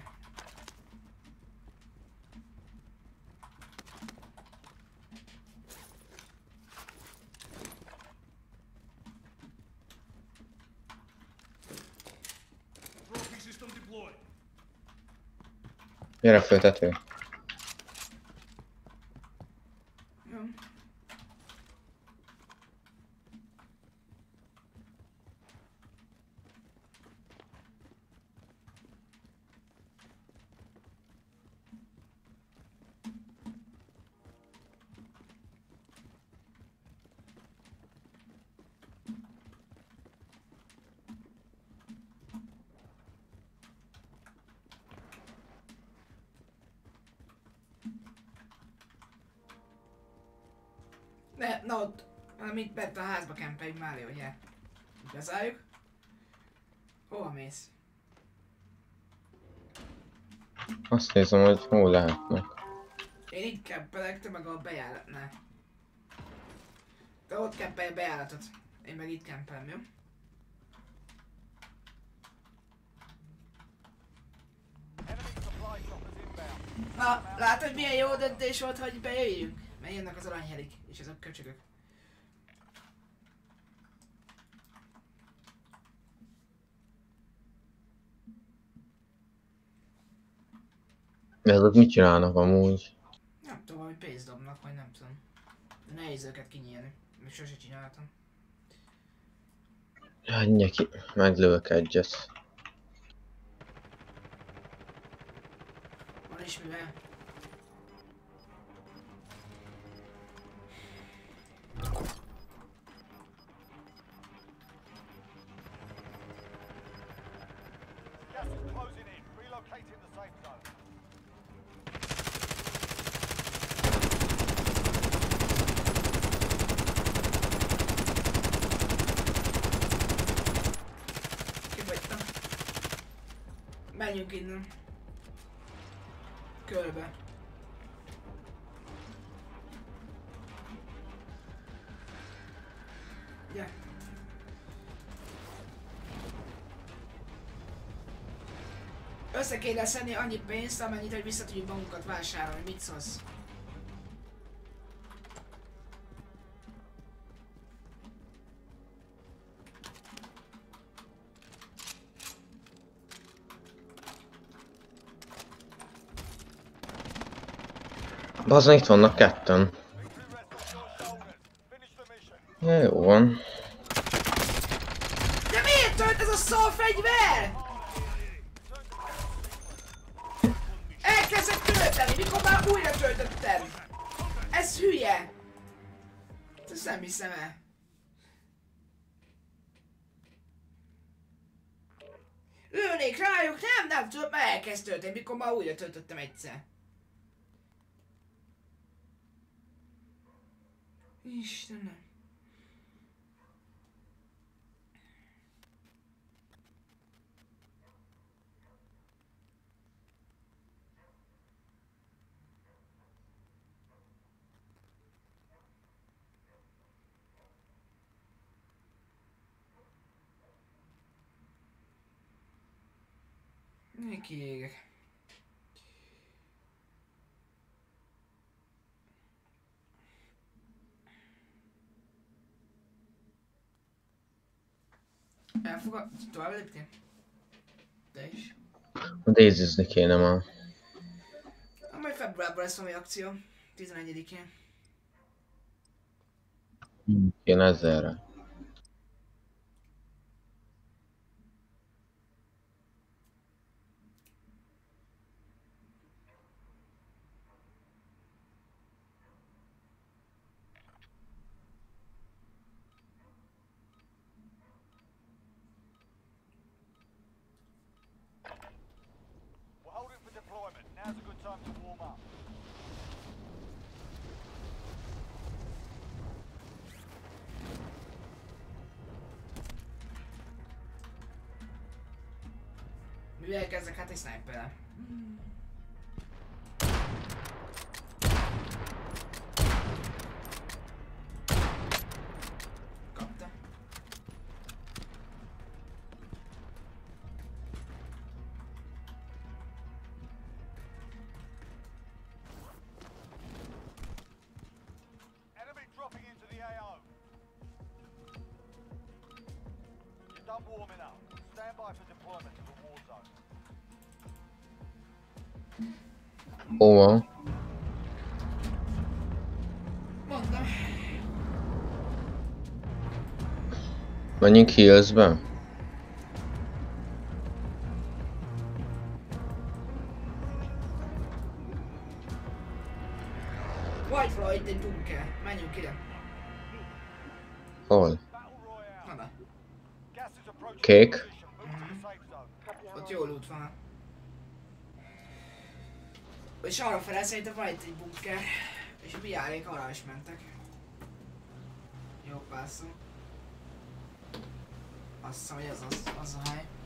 Trophy system deployed. Gyere föl tető. Jó. Ne, na ott, hanem itt bent a házba kempeljünk már, jó, ugye? Bezárjuk. Hova mész? Azt nézem, hogy hol lehetnek. Én itt kempelek, te meg a bejáratnál. Te ott kempelj a bejáratot. Én meg itt kempelem, jó? Enemy supply choppers inbound. Na, látod milyen jó döntés volt, hogy bejöjjünk? Mert jönnek az aranyhelik, és ezek köcsögök. De azok mit csinálnak amúgy? Nem tudom, hogy pénzt dobnak, vagy nem tudom. De nehéz őket kinyílni. Még sose csináltam. Hát nyeki, meglövök egyet. Van is mivel. Gas is closing in. Relocating the safe zone. Menjünk innen. Körbe. Ja. Össze kéne szedni annyi pénzt, amennyit, hogy vissza tudjuk magunkat vásárolni. Mit szólsz? Bazdmeg itt vannak ketten. Victory rests on your shoulders. Finish the mission. Ja, jó van. De miért tölt ez a szarfegyver? Elkezdett tölteni, mikor már újra töltöttem. Ez hülye. Ezt nem hiszem el. Lőnék rájuk, nem, nem tudom, már elkezd tölteni, mikor már újra töltöttem egyszer. Istenem. Nekiégek. Elfogad... Tovább lépni? De is. Daisy-zni kéne már. Na, majd februárban lesz valami akció. tizenegyedikén. Kéne ezerre. We're holding for deployment. Now's a good time to warm up. Mivel kezdek, hát egy sniperrel. Kapta. Enemy dropping into the A O. You're done warming up. Stand by for deployment to the war zone. Hova? Mondtam. Menjünk Healsbe? White Floyd, itt egy bunker. Menjünk ide. Hol? Battle Royale. Na, na. Gas is approaching Kék. your position. Move to the safe zone. Copy on Ott jó loot van. És arra fel szerintem van itt egy bunker. És a biárék arra is mentek. Jó pászom. Azt hiszem, hogy ez az, az a hely.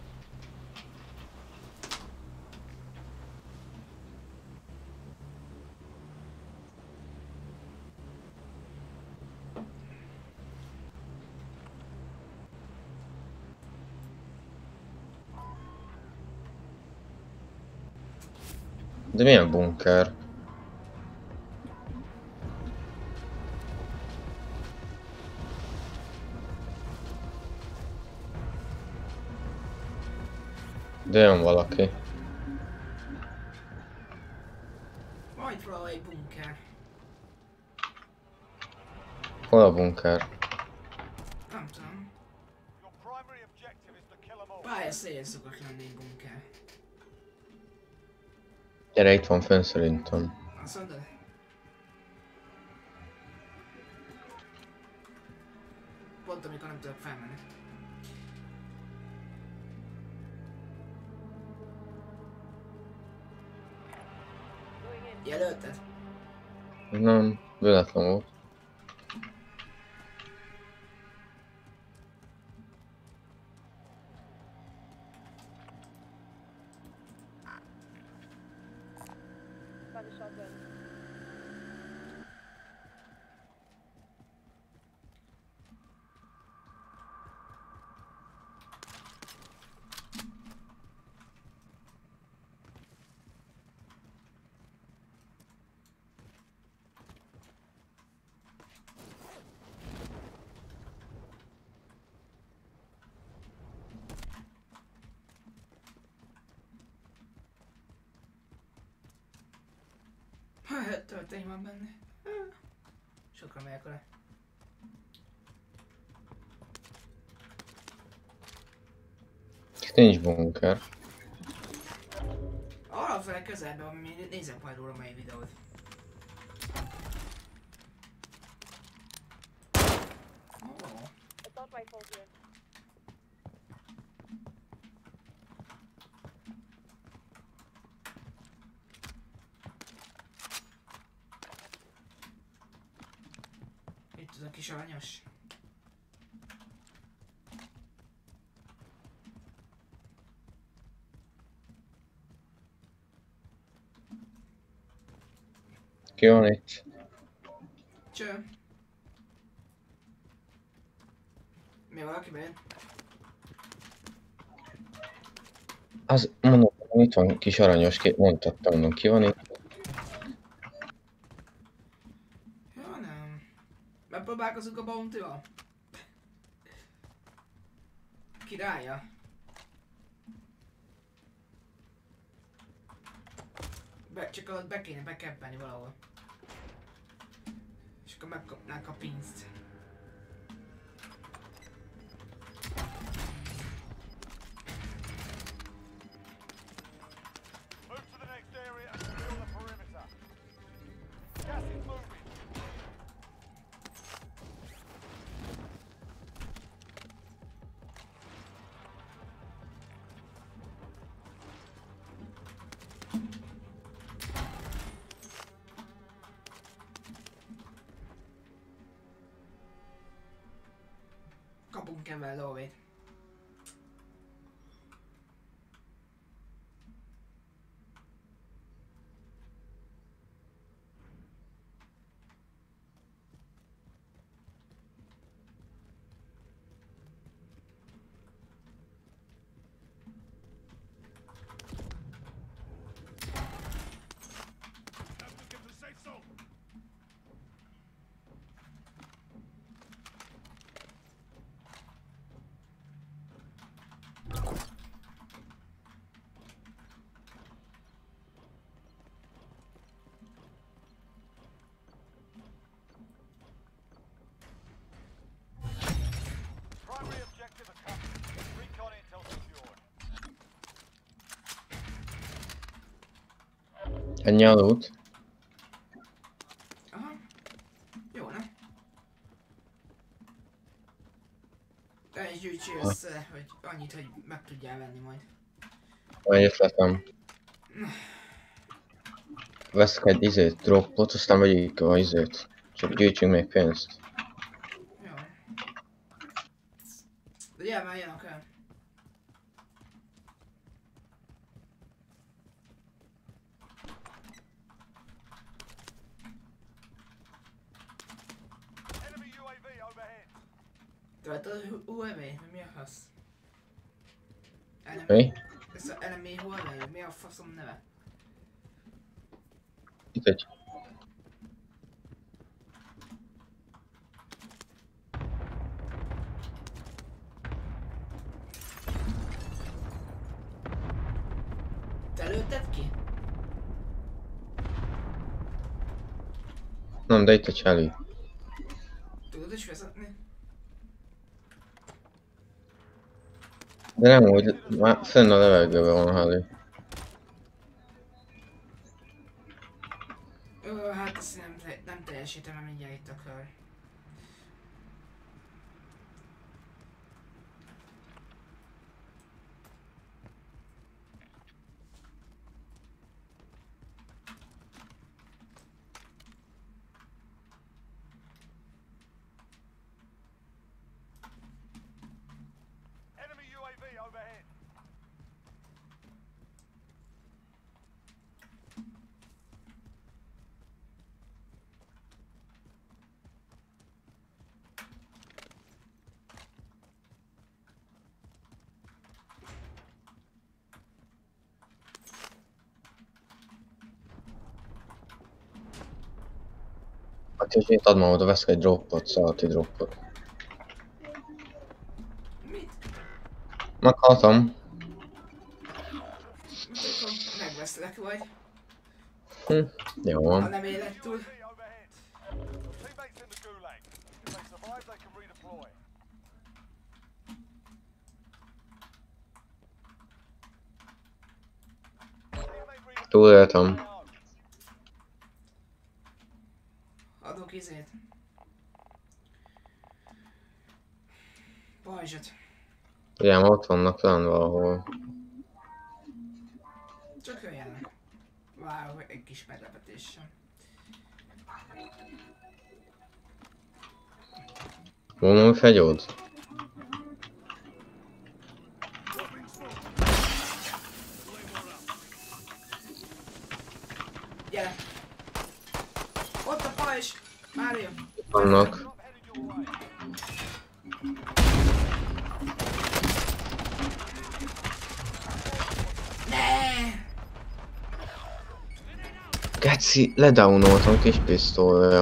De milyen bunker? De jön valaki. White Floyd bunker. Hol a bunker? Nem tudom. Your primary objective is to kill them all. Pálya szél szokott lenni egy bunker. Gyere, itt van fönn szerintem. Azt mondod? Pont amikor nem tudok felmenni. Going in. Jelölted? Nem, véletlen volt. the shotgun. Töltény van benne. Sokra megyek vele. Itt nincs bunker. Arrafele közelben, ami nézek majd róla mai videót. Oh. Assault rifle here. Itt az a kis aranyos. Ki van itt? Cső. Mi valaki bejön? Az, mondom, itt van kis aranyos, ki- mondtattam, mondom, ki van itt? Ja, nem. Megpróbálkozunk a bounty-val? Királya. Be, csak ott be kéne bekeppelni valahol. És akkor megkapnánk a pénzt. Move to the next area and secure the perimeter. Gas is moving. Kapunk ebben lóvét. Have to get to the safe zone. Primary objective accomplished. Recon intel secured. Ennyi a loot. Aha. Jó, ne? Te is gyűjtsi össze, hogy annyit, hogy meg tudjál venni majd. Van ötletem. Veszek egy izét, droppot, aztán vegyük a izét. Csak gyűjtsünk még pénzt. Jó. De gyere már, jönök el. Enemy U A V overhead. Tudod a Huawei? Mi a fasz? Enemy. Mi? Ez a enemy Huawei, mi a faszom neve? Itt egy. Te lőtted ki? Nem, de itt egy Charlie. Tudod is vezetni? De nem úgy, már fenn a levegőben van Harley. Ö, hát azt nem, nem teljesítem, mert mindjárt itt a kör. Enemy U A V overhead. kicsit add ma oda, veszek egy droppot, szalati droppot. Mit? Meghaltam. Mikor megveszlek vagy, Hm, jó ha van. nem éled túl. U A V overhead. Your teammates in the gulag. If they survive, they can redeploy. Teammate redeploy. Túléltem. Adok izét. Pajzsot. Igen, ott vannak talán valahol. Csak jöjjenek. Várok egy kis meglepetéssel. Van valami fegyód? Gyere! Ott a pajzs! Már jön! Vannak. Drop headed your way. Ne! Geci, ledownoltam kis pisztolya.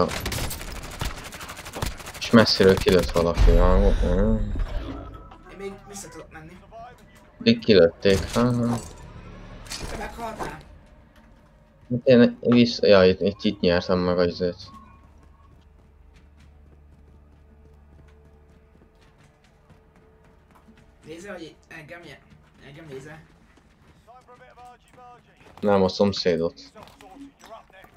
És messziről kilőtt valaki. Én még vissza tudok menni. Még kilőtték. Haha. Te meghaltál? Én vissza... Ja, itt, itt, itt nyertem meg azért. Nézze, hogy itt engem, nye- engem nézze. Time for a bit of argy-bargy. Nem a szomszédot. Self-sorted, you're up next.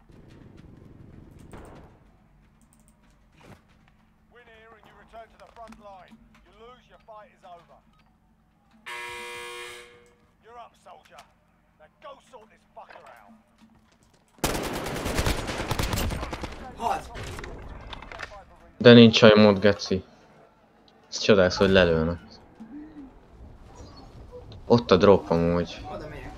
Win here and you return to the front line. You lose, your fight is over. You're up, soldier. Now go sort this fucker out. Halt! De nincs sajmod, geci. Ez csodálsz, hogy lelőnek. Ott a drop amúgy. Oda megyek.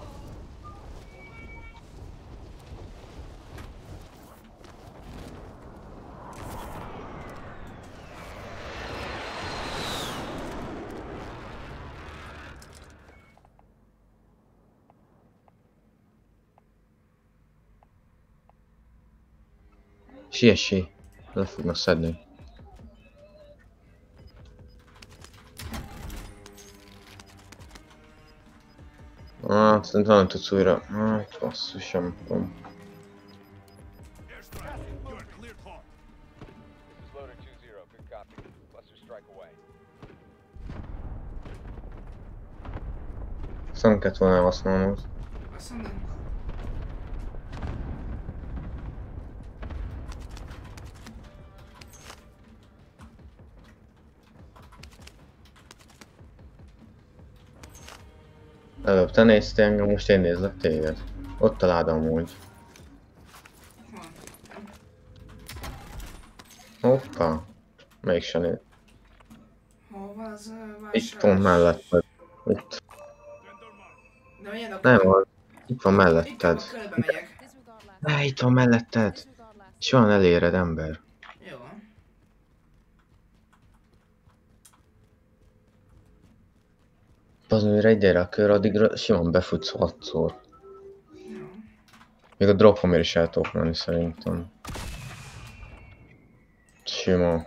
Siessé. Le fognak szedni. Hát, szerintem nem tudsz újra. Hát, basszus, sem tudom. Airstrike. You're clear call. This is loader two zero. Good copy. Cluster strike away. Azt nem kellett volna használnod. Azt mondom. Előbb te néztél engem, most én nézlek téged. Ott a láda amúgy. Hol? Hoppá. Mégsem néz. Hol van az ö, vásárlás? Itt pont melletted. Itt. Vendor mark. De milyen a Nem kör? van. Itt van Itt a melletted. körbe megyek. Disregard last. Ne, itt van melletted. Disregard last. És olyan eléred, ember. Jó van. Az mire egy gyere a kör, addigra simán befutsz hatszor. Jó. Még a dropomért is el tudok menni szerintem. Sima.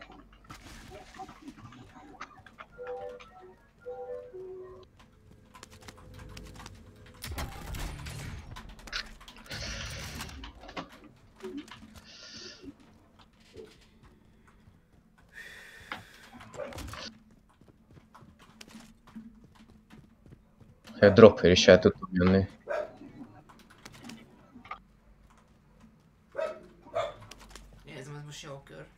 A dropért is el tudtam jönni. Nézem, ez most jó kör.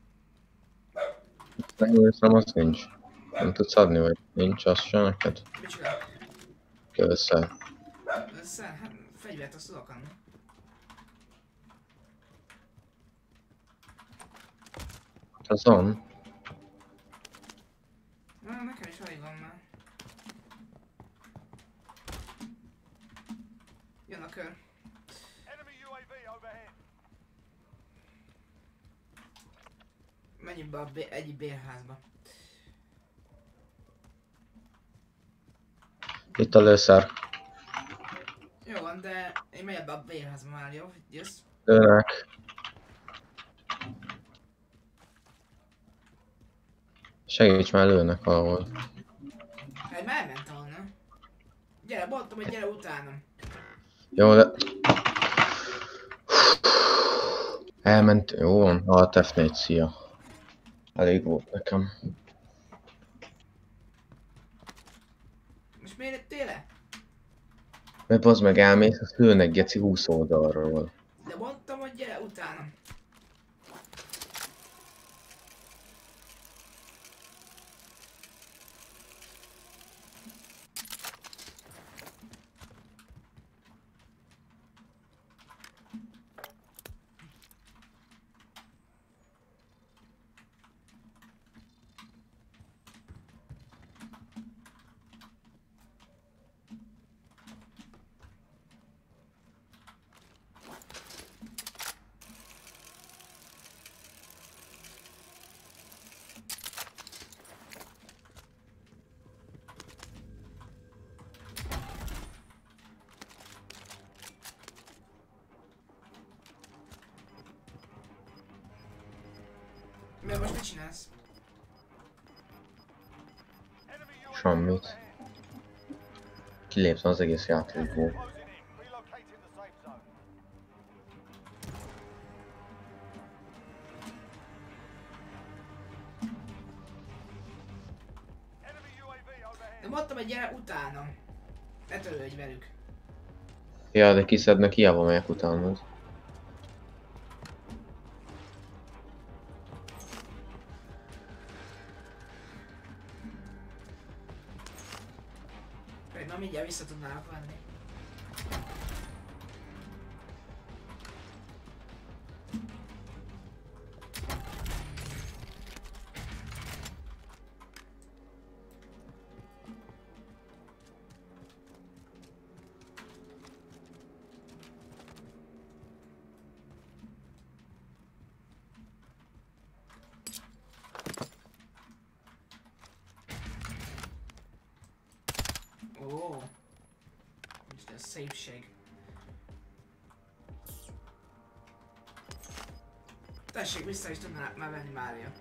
Megnézem, az nincs. Nem tudsz adni, vagy nincs az se neked? Mit csinál? Köveszel. Össze? Hát fegyvert azt tudok adni. Az van. Na, nekem is alig van már. Jön a kör. Enemy U A V overhead. Menjünk be a bé- egyik bérházba. Itt a lőszer. Jó van, de én megyek be a bérházba már, jó? Jössz? Lőnek. Segíts már, lőnek valahol. Hát már elment onnan. Gyere, mondtam, hogy gyere utánam. Jó, de... Elment, jó van, Alt F négy, szia. Elég volt nekem. Most miért jöttél le? Mert bazd meg elmész, azt lőnek geci húsz oldalról. De mondtam, hogy gyere utánam. Mert most mit csinálsz? Enemy U A V Semmit. overhead. Kiléptem az egész játékból. Closing in. Relocating the safe zone. Enemy U A V overhead. De mondtam, hogy gyere utánam. Ne törődj velük. Ja, de kiszednek, hiába megyek utánod. Pedig ma mindjárt vissza tudnának venni. Ó, Isten szépség. Tessék, vissza is tudnál már venni Mária.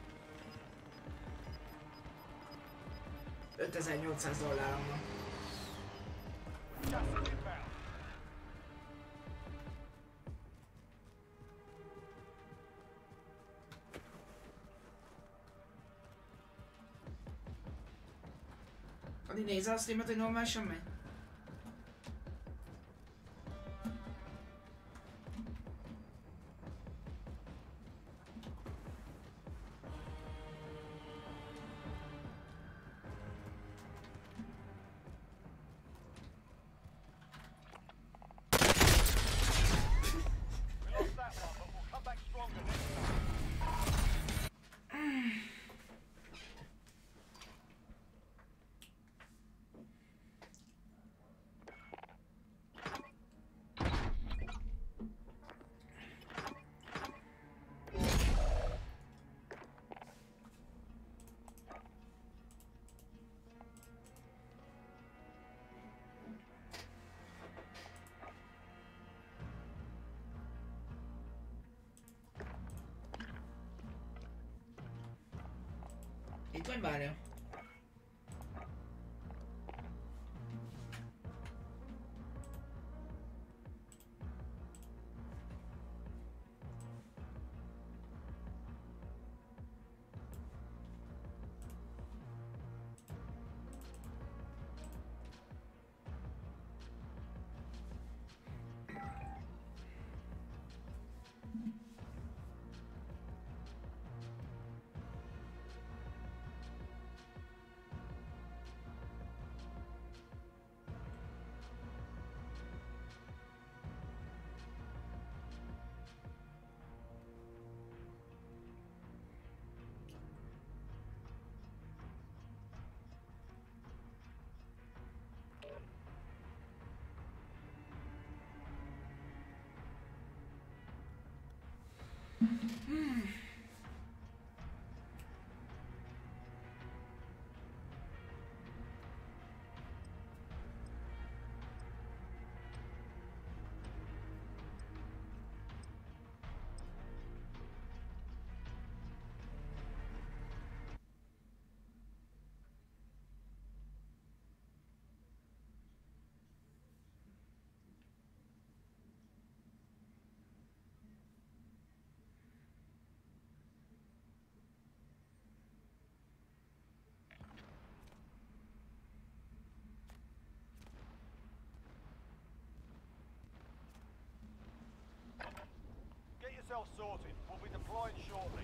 ötezer-nyolcszáz dollárom van. Gas is inbound. Addig nézze a streamet, hogy normálisan megy? We lost that one, but we'll come back stronger next time. Itt vagy Mária? are sorted. We'll be deploying shortly.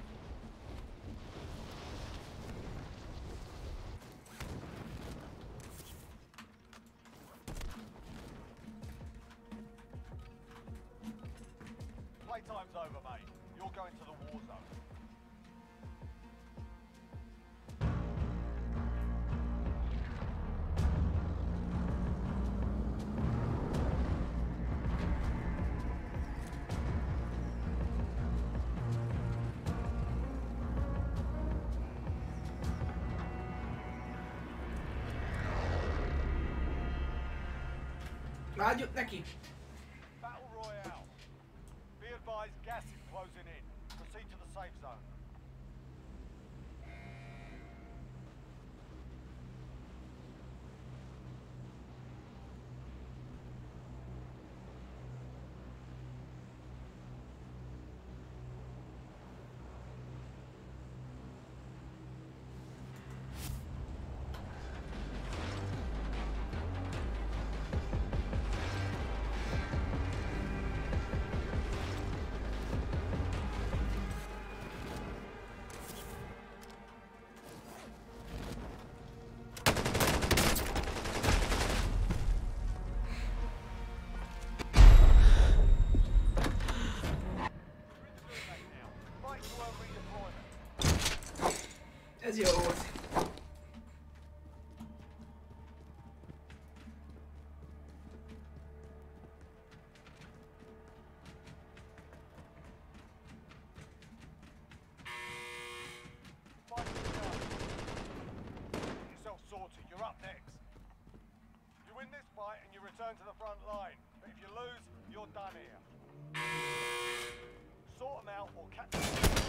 Playtime's over, mate. You're going to the war zone. Adjuk neki! Battle Royale. Be advised, gas is closing in. Proceed to the safe zone. Ez jó volt. Yourself sorted. You're up next. You win this fight and you return to the front line. But if you lose, you're done here. Sort them out or catch them.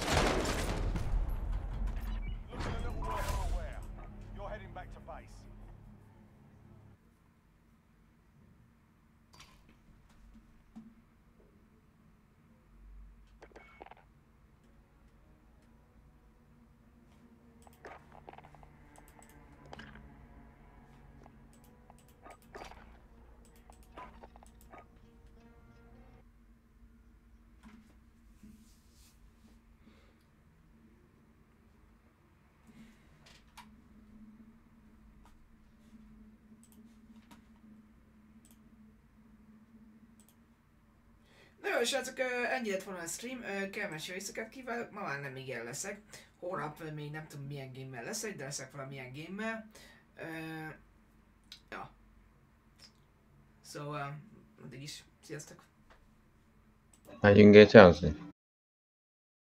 Looking a little worse for wear. You're heading back to base. Na jó, srácok, ennyi lett volna a stream, kellemes jó éjszakát kívánok, ma már nem igen leszek. Holnap még nem tudom milyen game-mel leszek, de leszek valamilyen game-mel. Uh, ja. Szóval, addig is, sziasztok! Megyünk gétjázni?